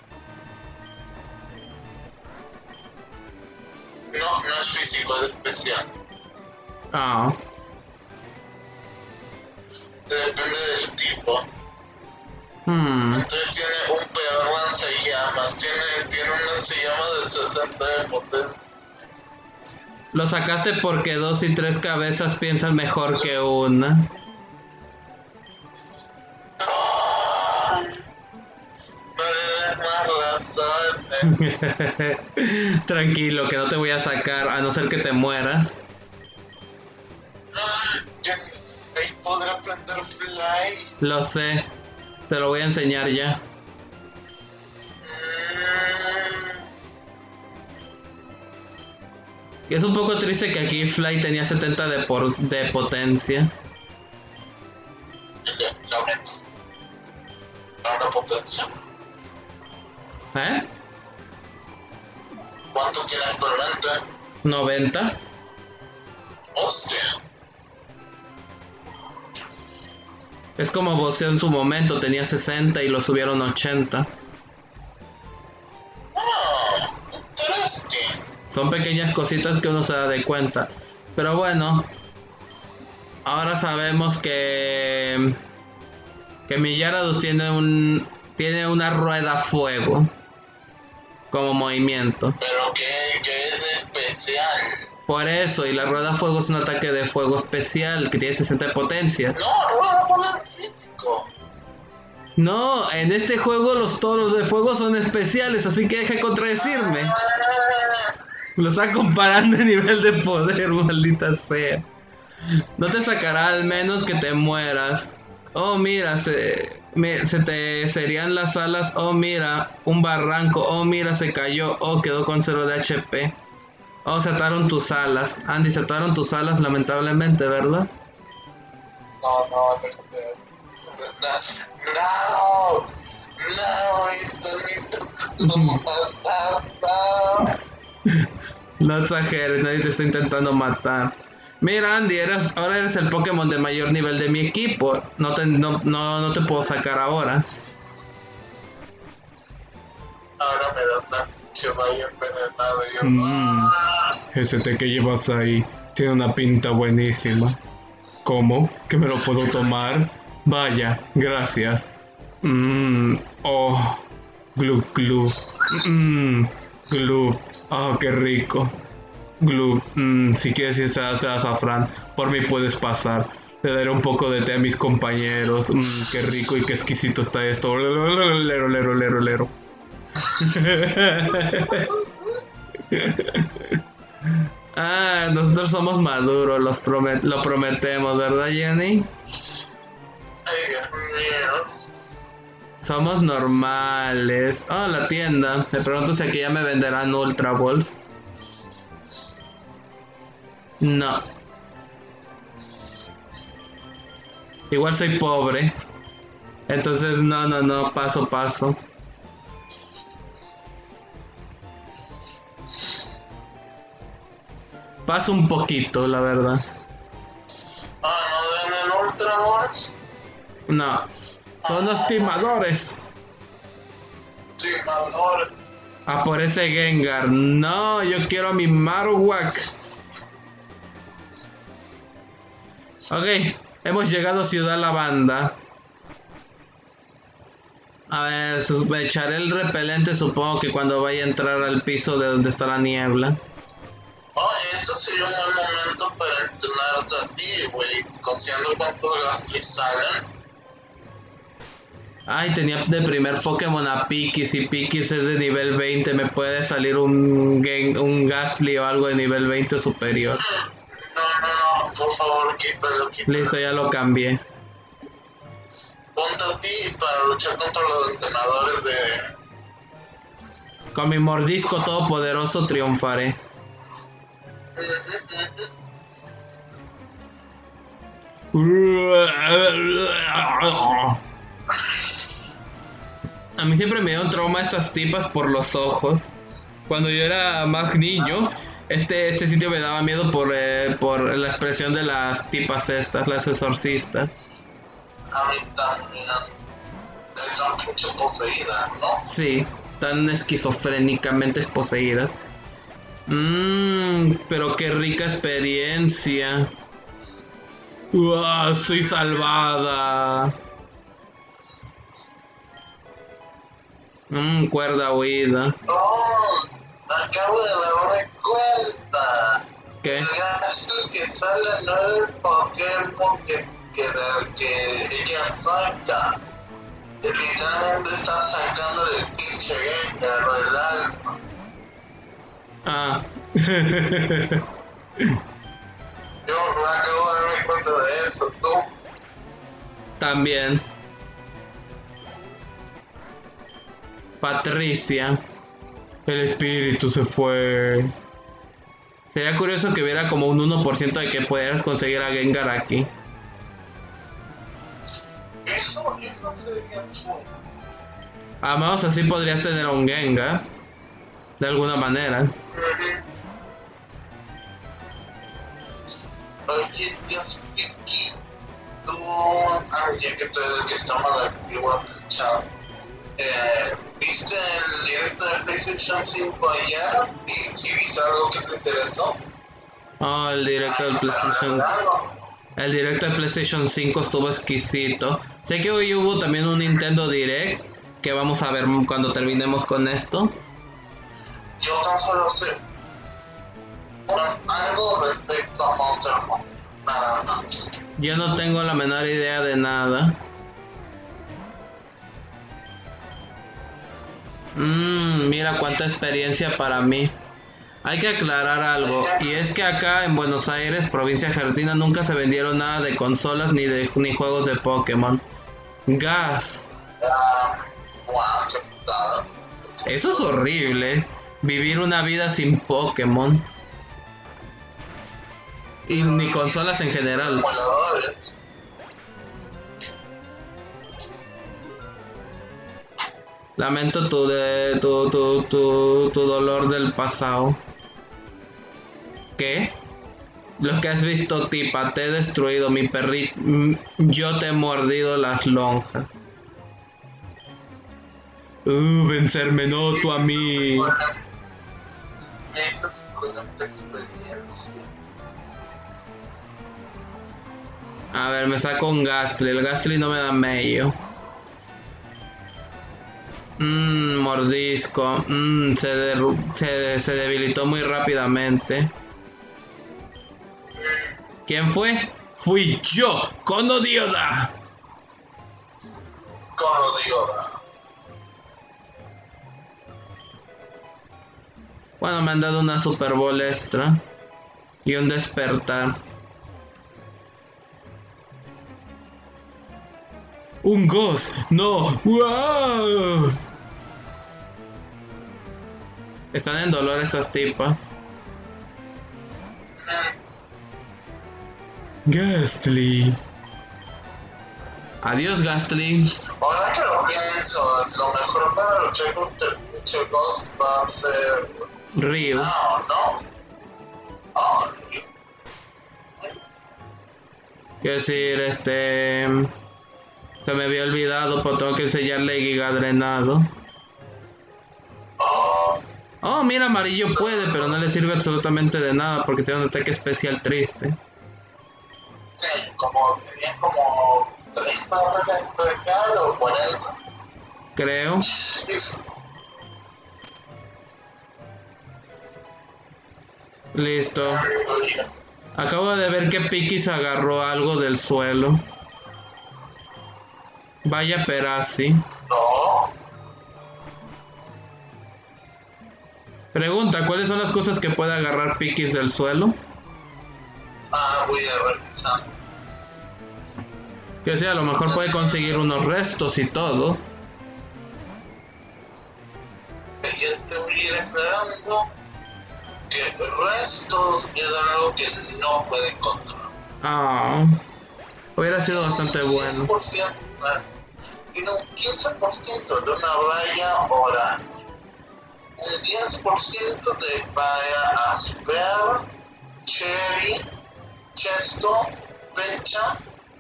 No, no es físico, es especial. Ah. Depende del tipo. Hmm. Entonces tiene un peor lanzallamas. Tiene, tiene un lanzallamas de sesenta de potencia. Lo sacaste porque dos y tres cabezas piensan mejor que una. No le des más razones. Tranquilo, que no te voy a sacar, a no ser que te mueras. Ya, ahí podré aprender fly. Lo sé, te lo voy a enseñar ya. Es un poco triste que aquí Fly tenía setenta de, por, de potencia. Lamento. Tanta potencia. ¿Eh? ¿Cuánto tiene actualmente? noventa. O sea, Es como Boseo en su momento, tenía sesenta y lo subieron a ochenta. ah, interesting. Son pequeñas cositas que uno se da de cuenta. Pero bueno, ahora sabemos que que mi Gyarados tiene un tiene una rueda fuego como movimiento. Pero que, que es de especial. Por eso, y la rueda fuego es un ataque de fuego especial que tiene sesenta de potencia. No, no, no, no es físico. No, en este juego los toros de fuego son especiales, así que deja de contradecirme. Ah, Lo está comparando de nivel de poder, maldita sea. No te sacará al menos que te mueras. Oh, mira, se, me, se te serían las alas. Oh, mira, un barranco. Oh, mira, se cayó. Oh, quedó con cero de H P. Oh, se ataron tus alas. Andy, se ataron tus alas, lamentablemente, ¿verdad? no, no, aléjate. No, no, están intentando matar, no. No exageres, nadie te está intentando matar. Mira, Andy, eres, ahora eres el Pokémon de mayor nivel de mi equipo. No te, no, no, no te puedo sacar ahora. Ahora me da tan pinche vaya envenenado. Y yo, Mm, ¡ah! ese té que llevas ahí tiene una pinta buenísima. ¿Cómo? ¿Que me lo puedo tomar? Vaya, gracias. Mmm, oh, glu glu. Mmm, glu. Oh, qué rico. Glu, mm, si quieres ir a azafrán, por mí puedes pasar. Le daré un poco de té a mis compañeros. Mmm, qué rico y qué exquisito está esto. Lero, lero, lero, lero. Ah, nosotros somos maduros, los promet lo prometemos, ¿verdad, Jenny? Ay, Dios mío. Somos normales. Oh, la tienda. Me pregunto si aquí ya me venderán Ultra Balls. No. Igual soy pobre. Entonces, no, no, no, paso, paso. Paso un poquito, la verdad. Ah, ¿no ven el Ultra Wars? No. Son los timadores. Timadores. Ah, por ese Gengar. No, yo quiero a mi Marowak. Ok, hemos llegado a Ciudad Lavanda. A ver, echaré el repelente, supongo que cuando vaya a entrar al piso de donde está la niebla. Oh, esto sería un buen momento para entrenarte a ti, güey. Considerando cuántos Gastly salen. Ay, tenía de primer Pokémon a Pikis y Pikis es de nivel veinte. Me puede salir un, Gen un Gastly o algo de nivel veinte superior. No, no, no, por favor, quítalo, quítalo. Listo, ya lo cambié. Ponte a ti para luchar contra los entrenadores de... Con mi mordisco todopoderoso triunfaré. A mí siempre me dio un trauma estas tipas por los ojos. Cuando yo era más niño, este, este sitio me daba miedo por, eh, por la expresión de las tipas estas, las exorcistas. A mí también. Están pinche poseídas, ¿no? Sí, tan esquizofrénicamente poseídas. Mmm, pero qué rica experiencia. ¡Uah! Soy salvada. Mmm, cuerda huida. Oh, acabo de darme cuenta. ¿Qué? El Gastly que sale no es el Pokémon que, que, de, que ella saca. Literalmente está sacando del pinche Gengar o del alma. Ah. Yo me acabo de darme cuenta de eso, tú. También. Patricia. El espíritu se fue. Sería curioso que hubiera como un uno por ciento de que pudieras conseguir a Gengar aquí. Eso, eso sería chulo. A menos así podrías tener a un Gengar. De alguna manera. Oye, Dios, Vicky, tú, ah, ya que tú eres el que está más activo en el chat, eh, ¿viste el directo de PlayStation cinco ayer? ¿Y si viste algo que te interesó? Oh, el directo del PlayStation. El directo de PlayStation cinco estuvo exquisito. Sé que hoy hubo también un Nintendo Direct que vamos a ver cuando terminemos con esto. Yo tan solo sé algo respecto a Monster Hunter, nada más. Yo no tengo la menor idea de nada. Mmm, mira cuánta experiencia para mí. Hay que aclarar algo, y es que acá en Buenos Aires, provincia argentina, nunca se vendieron nada de consolas ni de ni juegos de Pokémon. Gas. Uh, wow, qué putada. Eso es horrible. Vivir una vida sin Pokémon. Y ni consolas en general. Emuladores. Lamento tu, de, tu, tu, tu, tu dolor del pasado. ¿Qué? Lo que has visto, tipa, te he destruido, mi perrito. Yo te he mordido las lonjas. Uh, vencerme no, tú a mí. Necesitas con esta experiencia. A ver, me saco un Gastly. El Gastly no me da medio. Mmm, mordisco. Mmm, se, derru- se, se debilitó muy rápidamente. ¿Quién fue? Fui yo, Kono Dioda. Kono Dioda. Bueno, me han dado una Super Bowl extra. Y un despertar. Un Ghost. No. ¡Wow! Están en dolor esas tipas. Gastly. Adiós, Gastly. Ahora que lo pienso, lo mejor para luchar contra el pinche Ghost va a ser... Ryu. No, no. Oh, Ryu. Quiero decir, este... Se me había olvidado, pero tengo que enseñarle Giga Drenado. Oh, Oh, mira, amarillo puede, pero no le sirve absolutamente de nada porque tiene un ataque especial triste. sí, como tenía como treinta ataques especiales o cuarenta. Creo. Es- Listo. Acabo de ver que Pikis agarró algo del suelo. Vaya Perasi. No. Pregunta, ¿cuáles son las cosas que puede agarrar Pikis del suelo? Ah, voy a revisar. Que sea, a lo mejor puede conseguir unos restos y todo. Yo te voy a ir esperando que restos es algo que no puede encontrar. Ah, hubiera sido bastante bueno. diez por ciento, ah, tiene un quince por ciento de una valla oral. Un diez por ciento de valla asper, cherry, chesto, pecha,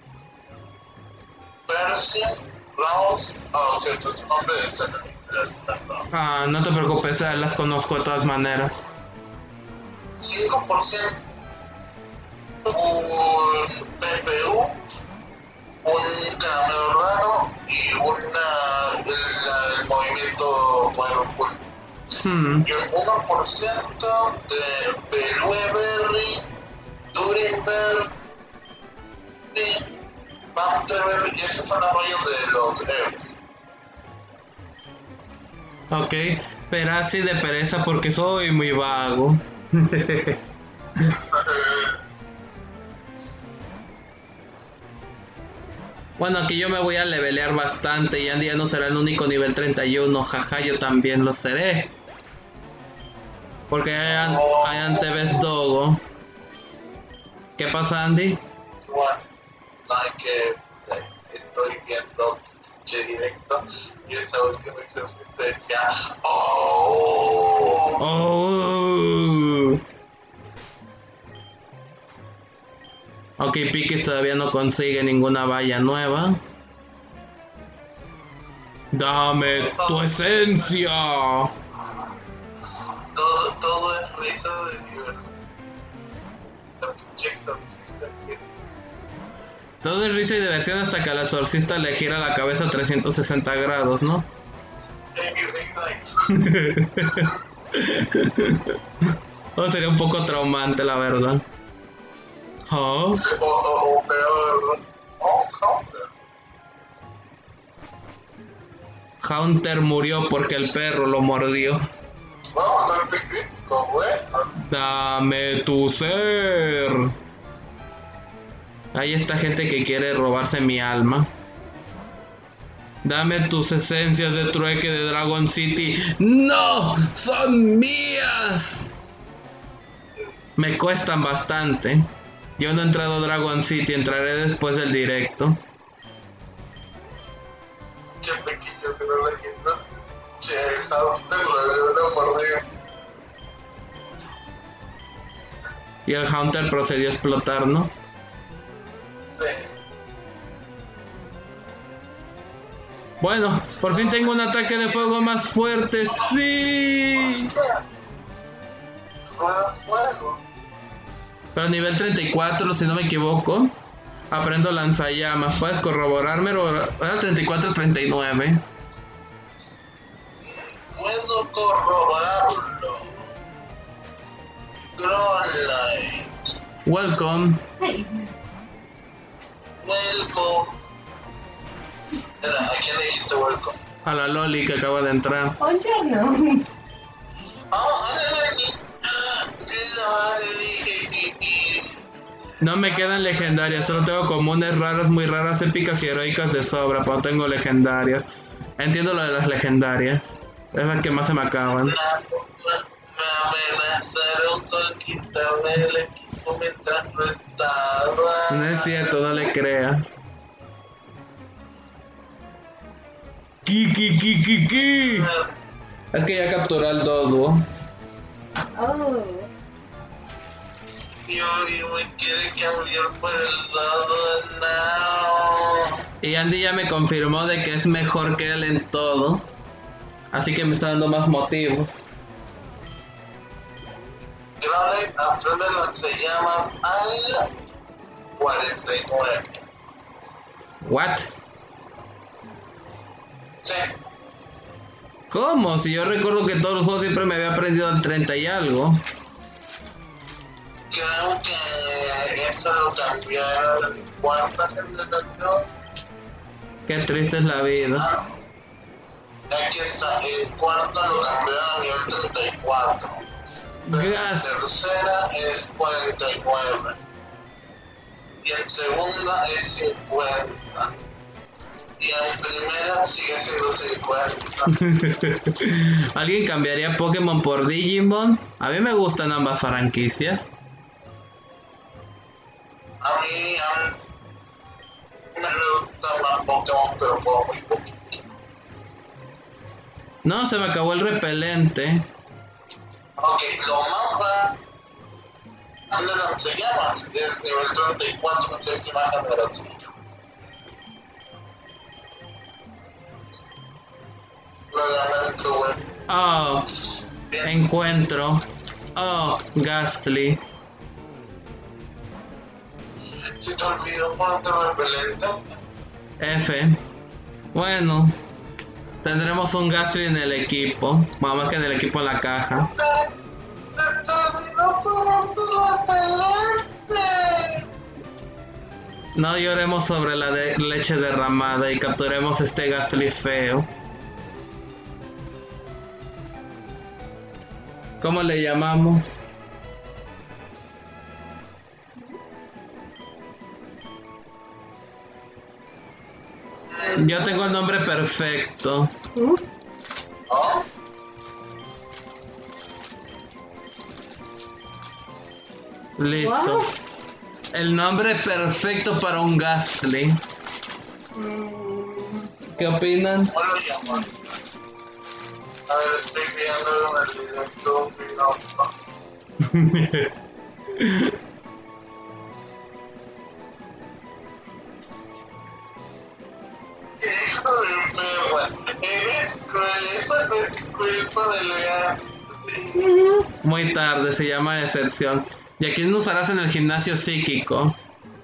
persian, raos, oh, ciertos nombres en el interés, perdón. Ah, no te preocupes, eh, las conozco de todas maneras. cinco por ciento un P P U, un caramelo raro y una, el, el movimiento poder oculto. Hmm. Y un uno por ciento de Belueberry, Durinberry, Pantherberry, y esos son los rollos de los héroes. Ok, Perasi de pereza porque soy muy vago. Bueno, aquí yo me voy a levelear bastante y Andy ya no será el único nivel treinta y uno, jaja, yo también lo seré. Porque hay, hay Anteves Dogo. ¿Qué pasa, Andy? Bueno, no hay que eh, estoy viendo pinche directo y esa última exorcista decía ¡Oh! Oh. Ok, Pikis todavía no consigue ninguna valla nueva. Dame tu esencia. Todo, todo es risa de diversión. La pinche exorcista que Todo es risa y diversión hasta que al exorcista le gira la cabeza trescientos sesenta grados, ¿no? Oh, sería un poco traumante, la verdad. Oh. O, o, o peor, oh, Counter. Haunter murió porque el perro lo mordió. Vamos, no es crítico, bueno. Dame tu ser. Hay esta gente que quiere robarse mi alma. Dame tus esencias de trueque de Dragon City. ¡No! ¡Son mías! Me cuestan bastante. Yo no he entrado a Dragon City, entraré después del directo. Che pequeño que no le quitas. Che, Counter lo mordió. Y el Haunter procedió a explotar, ¿no? Sí. Bueno, por fin tengo un ataque de fuego más fuerte. Sí. Rueda fuego. Pero nivel treinta y cuatro, si no me equivoco. Aprendo lanzallamas. ¿Puedes corroborármelo? Era treinta y cuatro treinta y nueve. Puedo corroborarlo. Growlite. Welcome. Welcome. Espera, ¿a quién le dijiste welcome? A la Loli que acaba de entrar. Buongiorno. Oh, Loli. Loli. No me quedan legendarias, solo tengo comunes, raras, muy raras, épicas y heroicas de sobra, pero tengo legendarias. Entiendo lo de las legendarias. Es la que más se me acaban. Me amenazaron con quitarme el equipo mientras no estaba. No es cierto, no le creas. Ki, ki, ki, ki, ki. Es que ya capturó al Dodo. Oh. Yo me quiere cambiar por el lado de Nao. Y Andy ya me confirmó de que es mejor que él en todo. Así que me está dando más motivos. Growlite aprende lanzallamas al cuarenta y nueve. What? Sí. ¿Cómo? Si yo recuerdo que todos los juegos siempre me había aprendido al treinta y algo. Creo que eso lo cambiaron en cuarta generación. Qué triste es la vida. Ah, aquí está, el cuarto lo cambiaron a nivel treinta y cuatro. Pero en Gas. tercera es cuarenta y nueve. Y en segunda es cincuenta. Y en primera sigue siendo cincuenta. ¿Alguien cambiaría Pokémon por Digimon? A mí me gustan ambas franquicias. A mí, a mí me gusta más Pokémon, pero juego muy poquito. No, se me acabó el repelente. Ok, lo más grande de lanzallamas es nivel treinta y cuatro en séptima generación. Lo lamento, güey. Oh, encuentro. Oh, Gastly. Si te olvidó ponerte repelente. F. Bueno, tendremos un Gastly en el equipo. Más que en el equipo en la caja. Se te olvidó ponerte repelente. No lloremos sobre la de leche derramada y capturemos este Gastly feo. ¿Cómo le llamamos? Yo tengo el nombre perfecto. ¿Mm? ¿No? Listo. Wow. El nombre perfecto para un Gastly. Mm, ¿Qué opinan? ¿Cómo lo llaman? A ver, estoy viendo en el directo un minuto. Hijo de perra, eres cruel, eso no es culpa del gato. ujú. Muy tarde, se llama decepción. ¿Y a quién nos usarás en el gimnasio psíquico?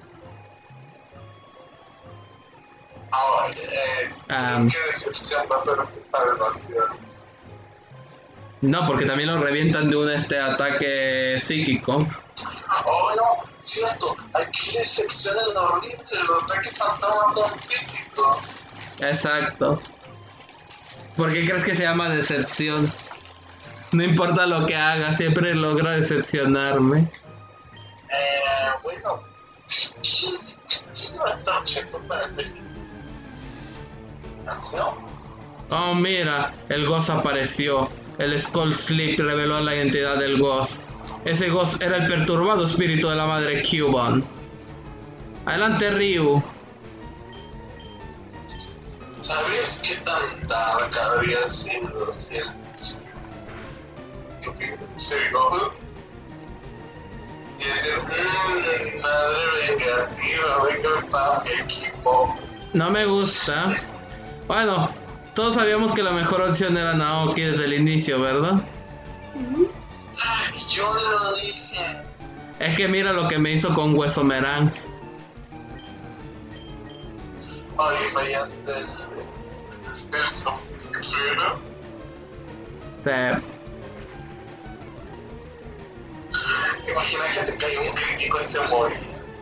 Ahora, eh, Ah. qué decepción va a ser tu salvación. No, porque también lo revientan de un este ataque psíquico. Oh no, cierto, aquí decepción es horrible, los ataques fantasmas son físicos. Exacto. ¿Por qué crees que se llama decepción? No importa lo que haga, siempre logra decepcionarme. Eh, bueno, ¿quién quién va a estar checo para hacer canción? Oh, mira, el Ghost apareció. El Skull Sleep reveló la identidad del Ghost. Ese Ghost era el perturbado espíritu de la madre Cubone. Adelante, Ryu. ¿Sabrías qué tan dark habría sido si el llegó? Y decir, mmm, madre vengativa, venga para mi equipo. No me gusta. Bueno, todos sabíamos que la mejor opción era Naoki desde el inicio, ¿verdad? Ay, yo lo dije. Es que mira lo que me hizo con Hueso Merán. Ay, vaya del verso. ¿Pero? O sea, ¿Te imaginas que te caiga un crítico y se muere?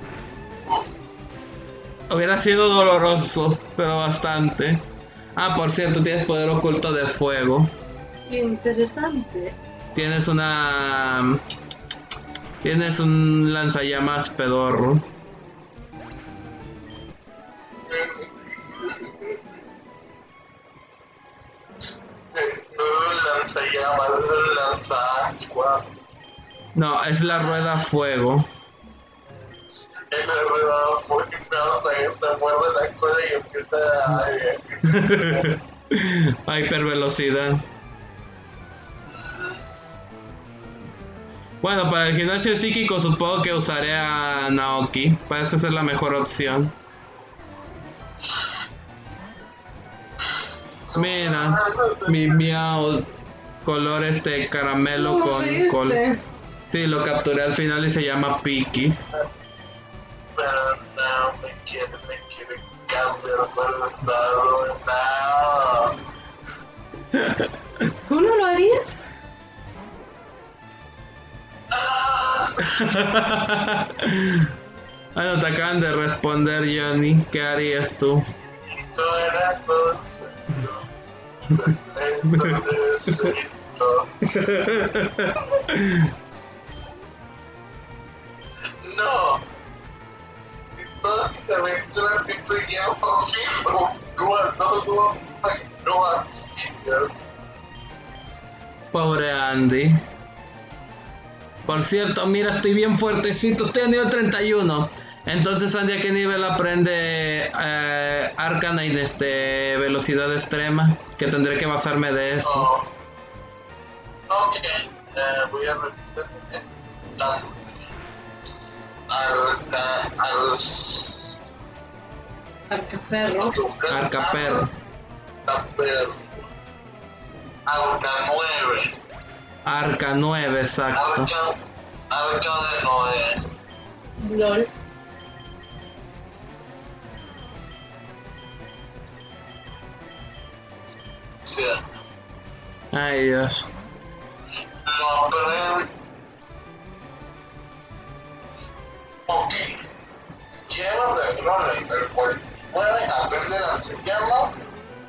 hubiera sido doloroso, pero bastante. Ah, por cierto, tienes poder oculto de fuego. Interesante. Tienes una... Tienes un lanzallamas pedorro. No lanza llamas, no lanza ascuas. No, es la rueda fuego. En la rueda porque se muerde la cola y empieza a... A hipervelocidad. Bueno, para el gimnasio psíquico supongo que usaré a Naoki. Parece ser la mejor opción. Mira, mi miau color este caramelo ¿Cómo con viste? col. Sí, lo capturé al final y se llama Pikis. Pero no, me quiere, me quiere cambiar por el lado, no. ¿Tú no lo harías? Bueno, te acaban de responder, Johnny. ¿Qué harías tú? No era todo. Esto debe ser todo. No. Si todas mis aventuras siempre llevan fijo, no, no, no, no asfixias. Pobre Andy. Por cierto, mira, estoy bien fuertecito. Estoy a nivel treinta y uno. Entonces, Andy, ¿a qué nivel aprende eh, Arcanine este, velocidad extrema? Que tendré que basarme de eso. Oh. Ok, eh, voy a revisar esta. Al, al, Arcaperro. Arcaperro. Arcaperro. Arca nueve. Arca nueve, exacto. Arca, arca de nueve. LOL. Sí. Ay, Dios. No, pero él... Ok. Lleva de Rolley del cuarenta y nueve, aprende lanzallamas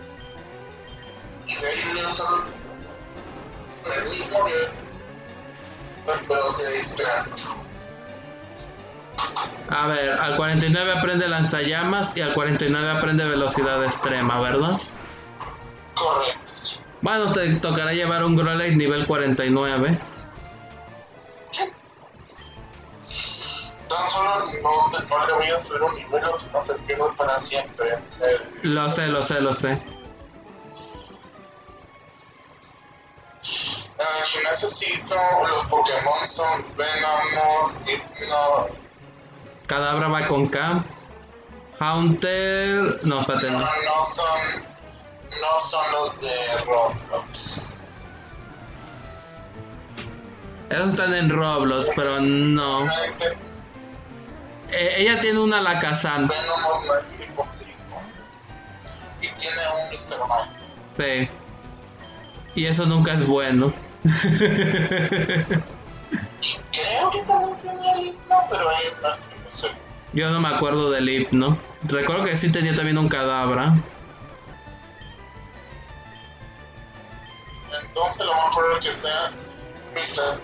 y de ahí le usan el mismo nivel, pero se distrae. A ver, al cuarenta y nueve aprende lanzallamas y al cuarenta y nueve aprende velocidad extrema, ¿verdad? Correcto. Bueno, te tocará llevar un Growlithe nivel cuarenta y nueve. Tan solo no, no le voy a subir un nivel, sino se pierde para siempre. O sea, Lo sé, lo sé, lo sé. en el gimnasio psíquico los Pokémon son Venomoth, Hypno. Cadabra va con K. Haunter... No, espérate, No, no. no son, no son los de Roblox. Esos están en Roblox, pero no. Eh, ella tiene una Alakazam. Venomoth no es tipo psíquico. Y tiene un mister Mime. Sí. Y eso nunca es bueno. Creo que también tenía el Hypno, pero ahí no estoy muy seguro. Yo no me acuerdo del hipno. Recuerdo que sí tenía también un Cadabra. Entonces lo más probable que sea mister.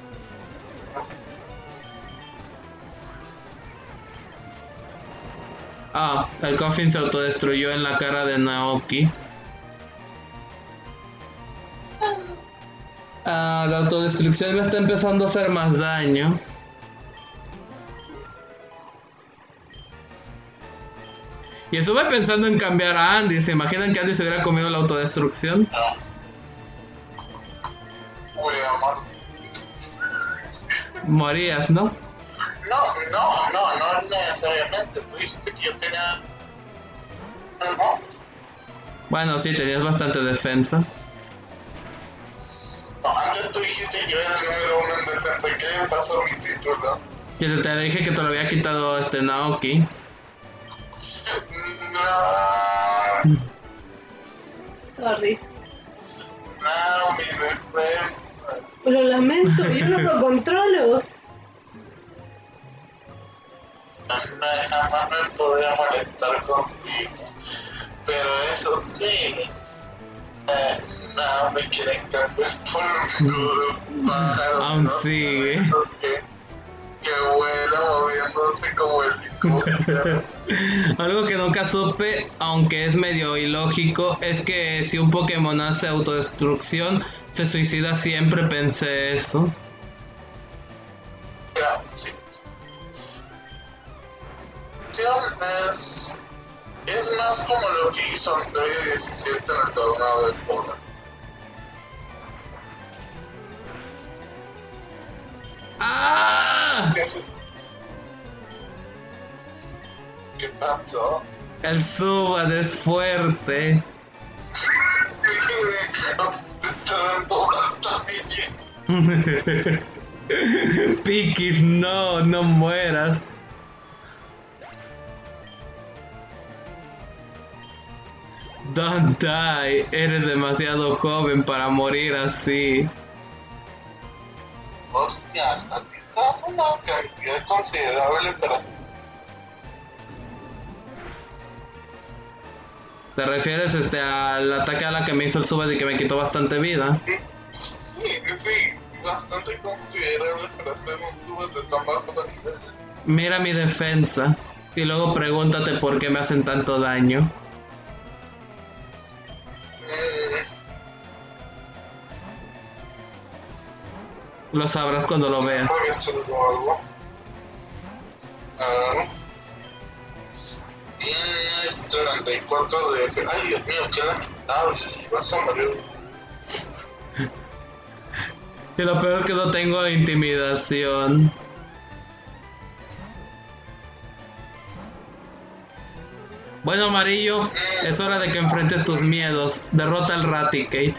Ah, el Coffin se autodestruyó en la cara de Naoki. Ah, la autodestrucción le está empezando a hacer más daño. Y estuve pensando en cambiar a Andy. ¿Se imaginan que Andy se hubiera comido la autodestrucción? No. Uy, amor. Morías, ¿no? No, no, no, no necesariamente. Tú dijiste que yo tenía... No. Bueno, sí, tenías bastante defensa. No, antes tú dijiste que era el número uno en defensa. ¿Qué le pasó a mi título? Que te, te dije que te lo había quitado este Naoki. No, Sorry. no, mi defensa. Lo lamento, yo no lo controlo. No, jamás me podría molestar contigo. Pero eso sí, eh, no me quieren cambiar por un nudo pájaro. Aún ¿no? sigue. Eso que, que vuela moviéndose como helicóptero. Algo que nunca supe, aunque es medio ilógico, es que si un Pokémon hace autodestrucción, se suicida siempre. Pensé eso. Mira, sí. Es, es más como lo que hizo Android diecisiete en el torneo del poder. ¡Ah! ¿Qué, ¿Qué pasó? El Zubat es fuerte. Te está dando batalla. Pikis, no, no mueras. Don't die, eres demasiado joven para morir así. Hostia, hasta ti te das una cantidad considerable para... ¿Te refieres este al ataque a la que me hizo el Zubat y que me quitó bastante vida? Sí, sí, bastante considerable para hacer un sube de tan bajo nivel. Mira mi defensa y luego pregúntate por qué me hacen tanto daño. Lo sabrás cuando lo veas. Voy a hacer algo. A ver. Tienes treinta y cuatro de F. Ay, Dios mío, qué lamentable. Vas a morir. Y lo peor es que no tengo intimidación. Bueno, amarillo, es hora de que enfrentes tus miedos. Derrota al Raticate.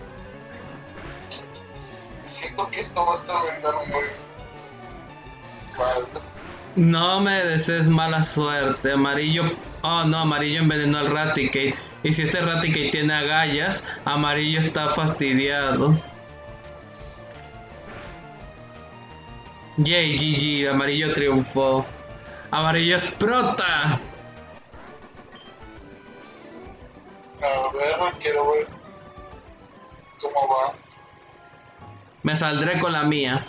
Siento que esto va a terminar muy mal. No me desees mala suerte. Amarillo... Oh, no, amarillo envenenó al Raticate. Y si este Raticate tiene agallas, amarillo está fastidiado. Yay, G G, amarillo triunfó. Amarillo es prota. A ver, quiero ver cómo va. Me saldré con la mía.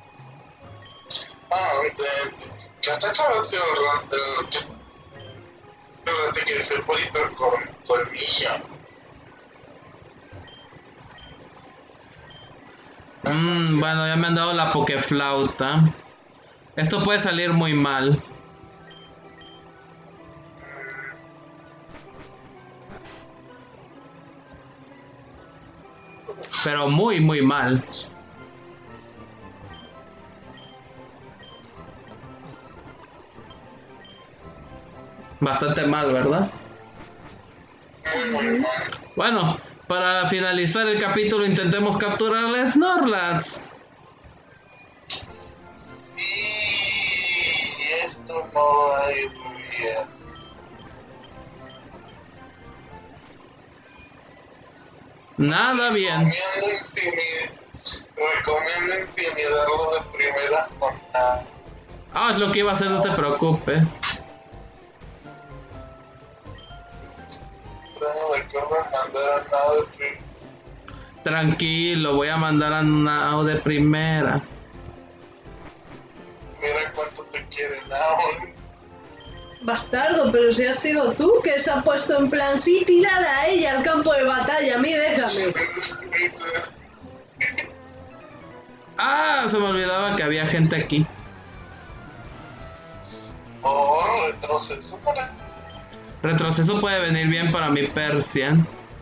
Ah, de, ¿qué ataque habrá sido el el que el ataque que fue por hipercolmillo? Mmm, bueno, ya me han dado la Pokeflauta. Esto puede salir muy mal. Pero muy, muy mal. Bastante mal, ¿verdad? Muy, muy mal. Bueno, para finalizar el capítulo intentemos capturar a Snorlax. Sí, esto no va a ir bien. Nada bien. Recomiendo, intimid recomiendo intimidarlo de primera jornada. Ah, es lo que iba a hacer, no te preocupes. Estamos de acuerdo en mandar a nada de primera. Tranquilo, voy a mandar a Nao de primera. Mira cuánto te quiere Nao. Bastardo, pero si has sido tú que se ha puesto en plan, sí, tirar a ella al campo de batalla, a mí déjame. Ah, se me olvidaba que había gente aquí. Oh, retroceso para... Retroceso puede venir bien para mi Persian.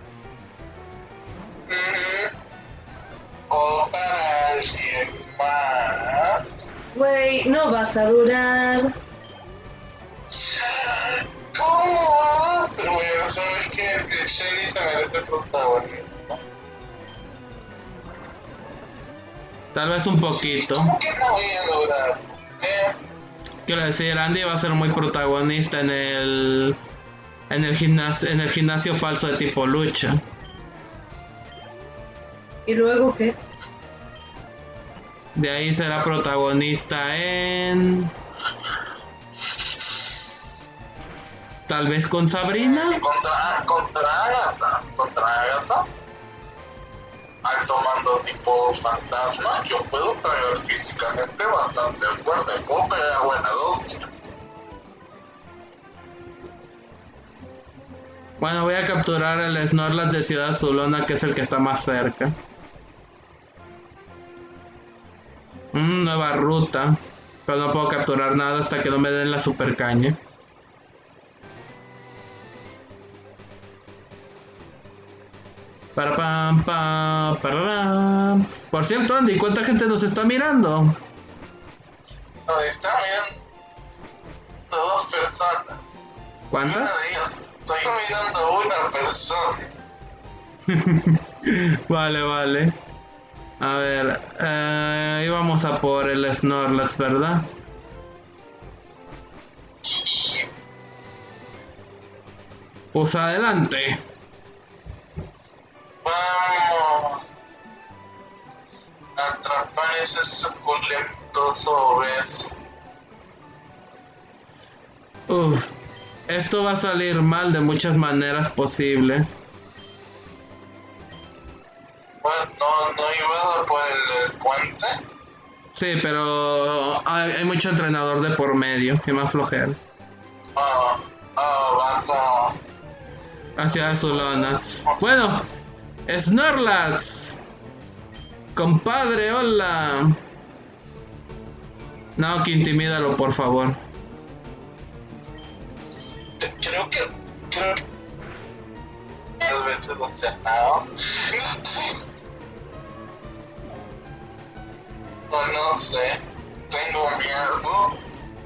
Mm, o para alguien más. Güey, no vas a durar. ¿Cómo? Bueno, ¿sabes qué? Shelly se merece protagonismo. Tal vez un poquito. ¿Cómo que no voy a lograr? ¿Eh? Quiero decir, Andy va a ser muy protagonista en el en el gimnasio, en el gimnasio falso de tipo lucha. ¿Y luego qué? De ahí será protagonista en... Tal vez con Sabrina. Contra, contra Agatha. Contra Agatha. Al tomando tipo fantasma, yo puedo pelear físicamente bastante fuerte. Puedo pelear buenas hostias. Bueno, voy a capturar el Snorlax de Ciudad Zulona, que es el que está más cerca. Mm, nueva ruta. Pero no puedo capturar nada hasta que no me den la super caña. Para pam pam parará. Por cierto, Andy, ¿cuánta gente nos está mirando? No, está bien. Dos personas. Una ¿Cuántas? de ellas, estoy mirando a una persona. Vale, vale. A ver, eh, íbamos a por el Snorlax, ¿verdad? Pues adelante. Vamos a atrapar ese suculentoso beso. Uf, esto va a salir mal de muchas maneras posibles. Bueno, no, no iba por el, el puente. Sí, pero hay, hay mucho entrenador de por medio y más flojera. Ah, ah, vas a... Hacia Zulona. Bueno, Snorlax. Compadre, hola. No, que intimídalo, por favor. Creo que... Creo que... Tal vez se lo sea nada. No, no sé. Tengo miedo.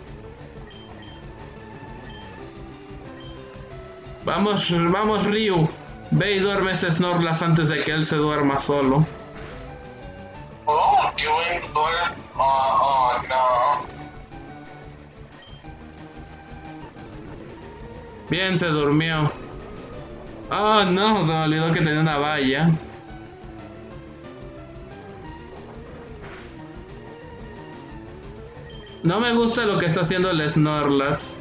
Vamos, vamos, Ryu. Ve y duerme ese Snorlax antes de que él se duerma solo. Oh, qué buen gol. Oh, oh, no. Bien, se durmió. Oh, no, se me olvidó que tenía una valla. No me gusta lo que está haciendo el Snorlax.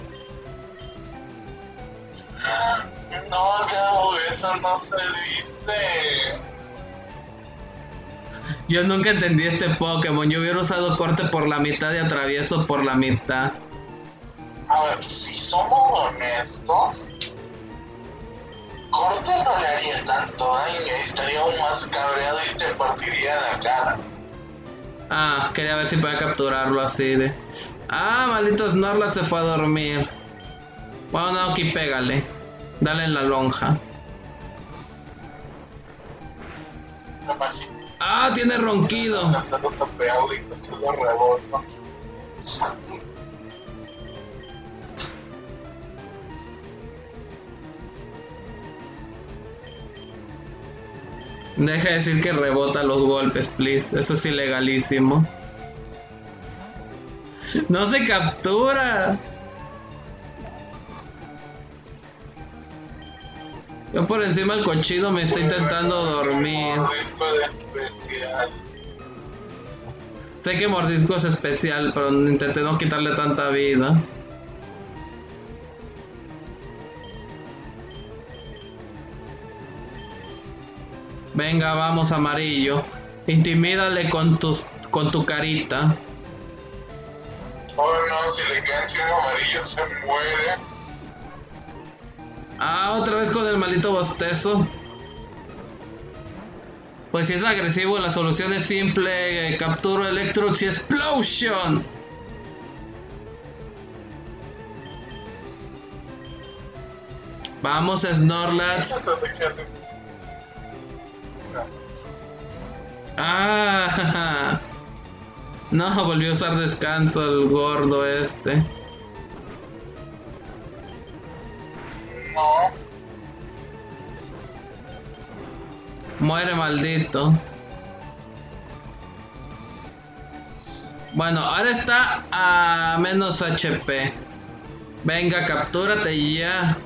No, Gabo, eso no se dice. Yo nunca entendí este Pokémon. Yo hubiera usado corte por la mitad y atravieso por la mitad. A ver, si somos honestos, corte no le haría tanto daño, estaría aún más cabreado y te partiría la cara. Ah, quería ver si podía capturarlo así de... Ah, maldito Snorlax se fue a dormir. Bueno, no, aquí pégale. Dale en la lonja. Me imagino. Ah, tiene ronquido. Lanzándose a pegarle y entonces lo rebota. Deja de decir que rebota los golpes, please. Eso es ilegalísimo. No se captura. Yo por encima del cochino me está intentando dormir. Mordisco de especial. Sé que mordisco es especial, pero intenté no quitarle tanta vida. Venga, vamos, amarillo. Intimídale con tus con tu carita. Oh no, si le quedan encima amarillo se muere. Ah, otra vez con el maldito bostezo. Pues si es agresivo, la solución es simple. eh, Capturo Electrux y Explosion. Vamos, Snorlax. Eso es lo que hace. Ah, no, volvió a usar descanso el gordo este. No. Muere, maldito. Bueno, ahora está a menos H P. Venga, captúrate ya.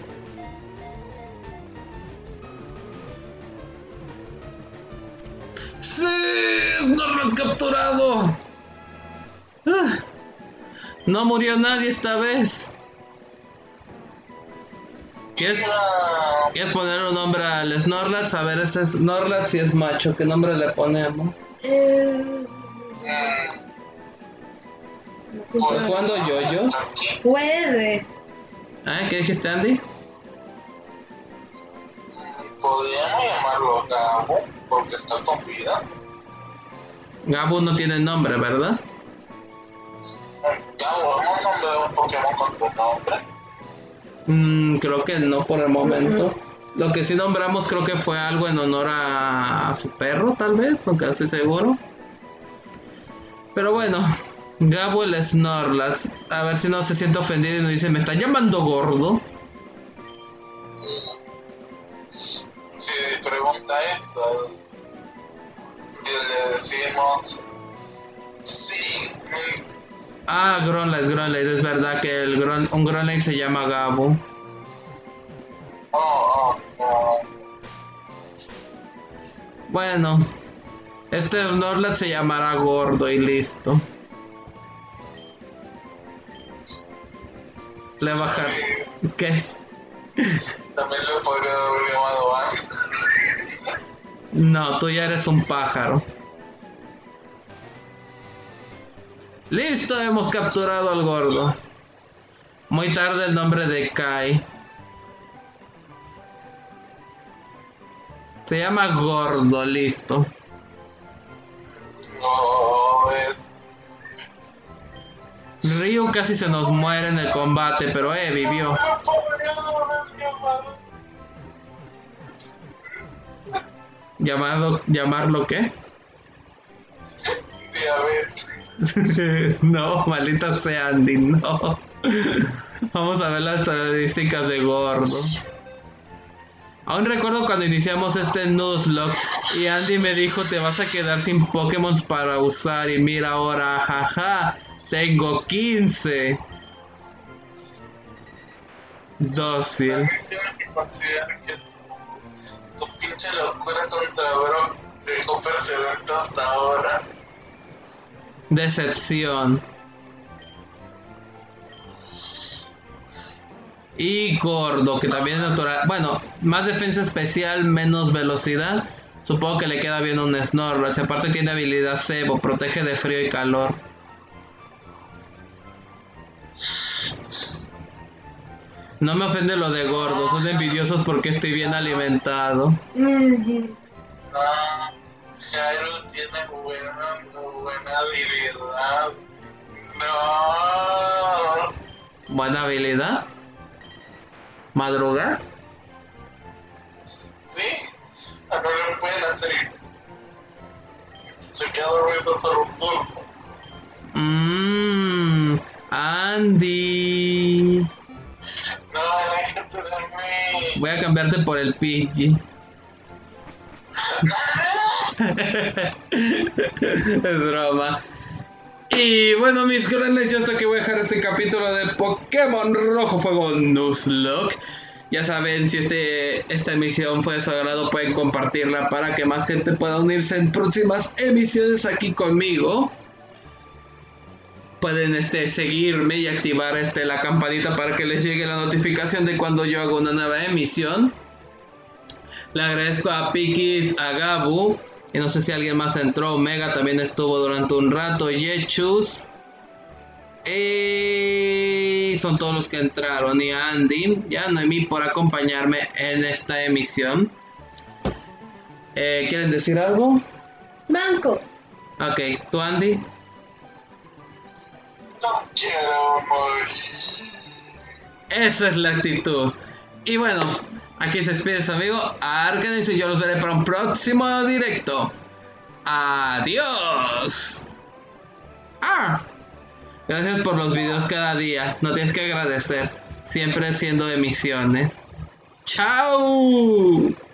¡Sí! ¡Snorlax capturado! Uh, no murió nadie esta vez. ¿Quieres, ¿Quieres poner un nombre al Snorlax? A ver, ese Snorlax si es macho. ¿Qué nombre le ponemos? Eh... ¿Estás jugando yoyos? Puede. ¿Eh? ¿Qué dijiste, Andy? Podríamos llamarlo Gabo, porque está con vida. Gabu no tiene nombre, ¿verdad? Gabo, ¿hemos nombrado un Pokémon con tu nombre? Mm, creo que no por el momento. Uh-huh. Lo que sí nombramos creo que fue algo en honor a, a su perro, tal vez, o casi seguro. Pero bueno, Gabo el Snorlax. A ver si no se siente ofendido y nos dice, ¿me están llamando gordo? Si pregunta eso, le decimos sí. Ah, Growlithe, Growlithe, es verdad que el Gron, un Growlithe se llama Gabo. Oh, oh, oh. Bueno, este Snorlax se llamará Gordo y listo. Le bajar. ¿Qué? También le podría haber llamado antes. No, tú ya eres un pájaro. Listo, hemos capturado al gordo. Muy tarde el nombre de Kai. Se llama Gordo, listo. No, es... Ryu casi se nos muere en el combate, pero eh, vivió. ¿Llamado, ¿Llamarlo qué? Diabetes. No, maldita sea, Andy, no. Vamos a ver las estadísticas de gordo. Aún recuerdo cuando iniciamos este Nuzlocke y Andy me dijo, te vas a quedar sin Pokémon para usar, y mira ahora, jaja, tengo quince. Dócil. También tienes que considerar que tu, tu pinche locura contra Brock te dejó precedente hasta ahora. Decepción. Y gordo, que también es natural. Bueno, más defensa especial, menos velocidad. Supongo que le queda bien un Snorlax. Aparte tiene habilidad Cebo, protege de frío y calor. No me ofende lo de gordo, son envidiosos porque estoy bien alimentado. Mm-hmm. Ah, Jairo tiene buena, buena habilidad. No. ¿Buena habilidad? ¿Madrugar? Sí, a no le pueden hacer. Se queda dormido solo un turno. Mmm, Andy. No, déjate de mí. Voy a cambiarte por el Pidgey. Es broma. Y bueno, mis grandes, yo hasta que voy a dejar este capítulo de Pokémon Rojo Fuego Nuzlocke. Ya saben, si este, esta emisión fue de su agrado, pueden compartirla para que más gente pueda unirse en próximas emisiones aquí conmigo. Pueden este, seguirme y activar este, la campanita para que les llegue la notificación de cuando yo hago una nueva emisión. Le agradezco a Pikis, a Gabu, y no sé si alguien más entró. Omega también estuvo durante un rato. Yechus. Y son todos los que entraron. Y Andy, ya Noemí por acompañarme en esta emisión. Eh, ¿Quieren decir algo? Banco. Ok, ¿tú, Andy? No quiero morir. Esa es la actitud. Y bueno, aquí se despide su amigo Arcanis y yo los veré para un próximo directo. Adiós. Ah, gracias por los videos cada día. No tienes que agradecer. Siempre siendo emisiones. Chao.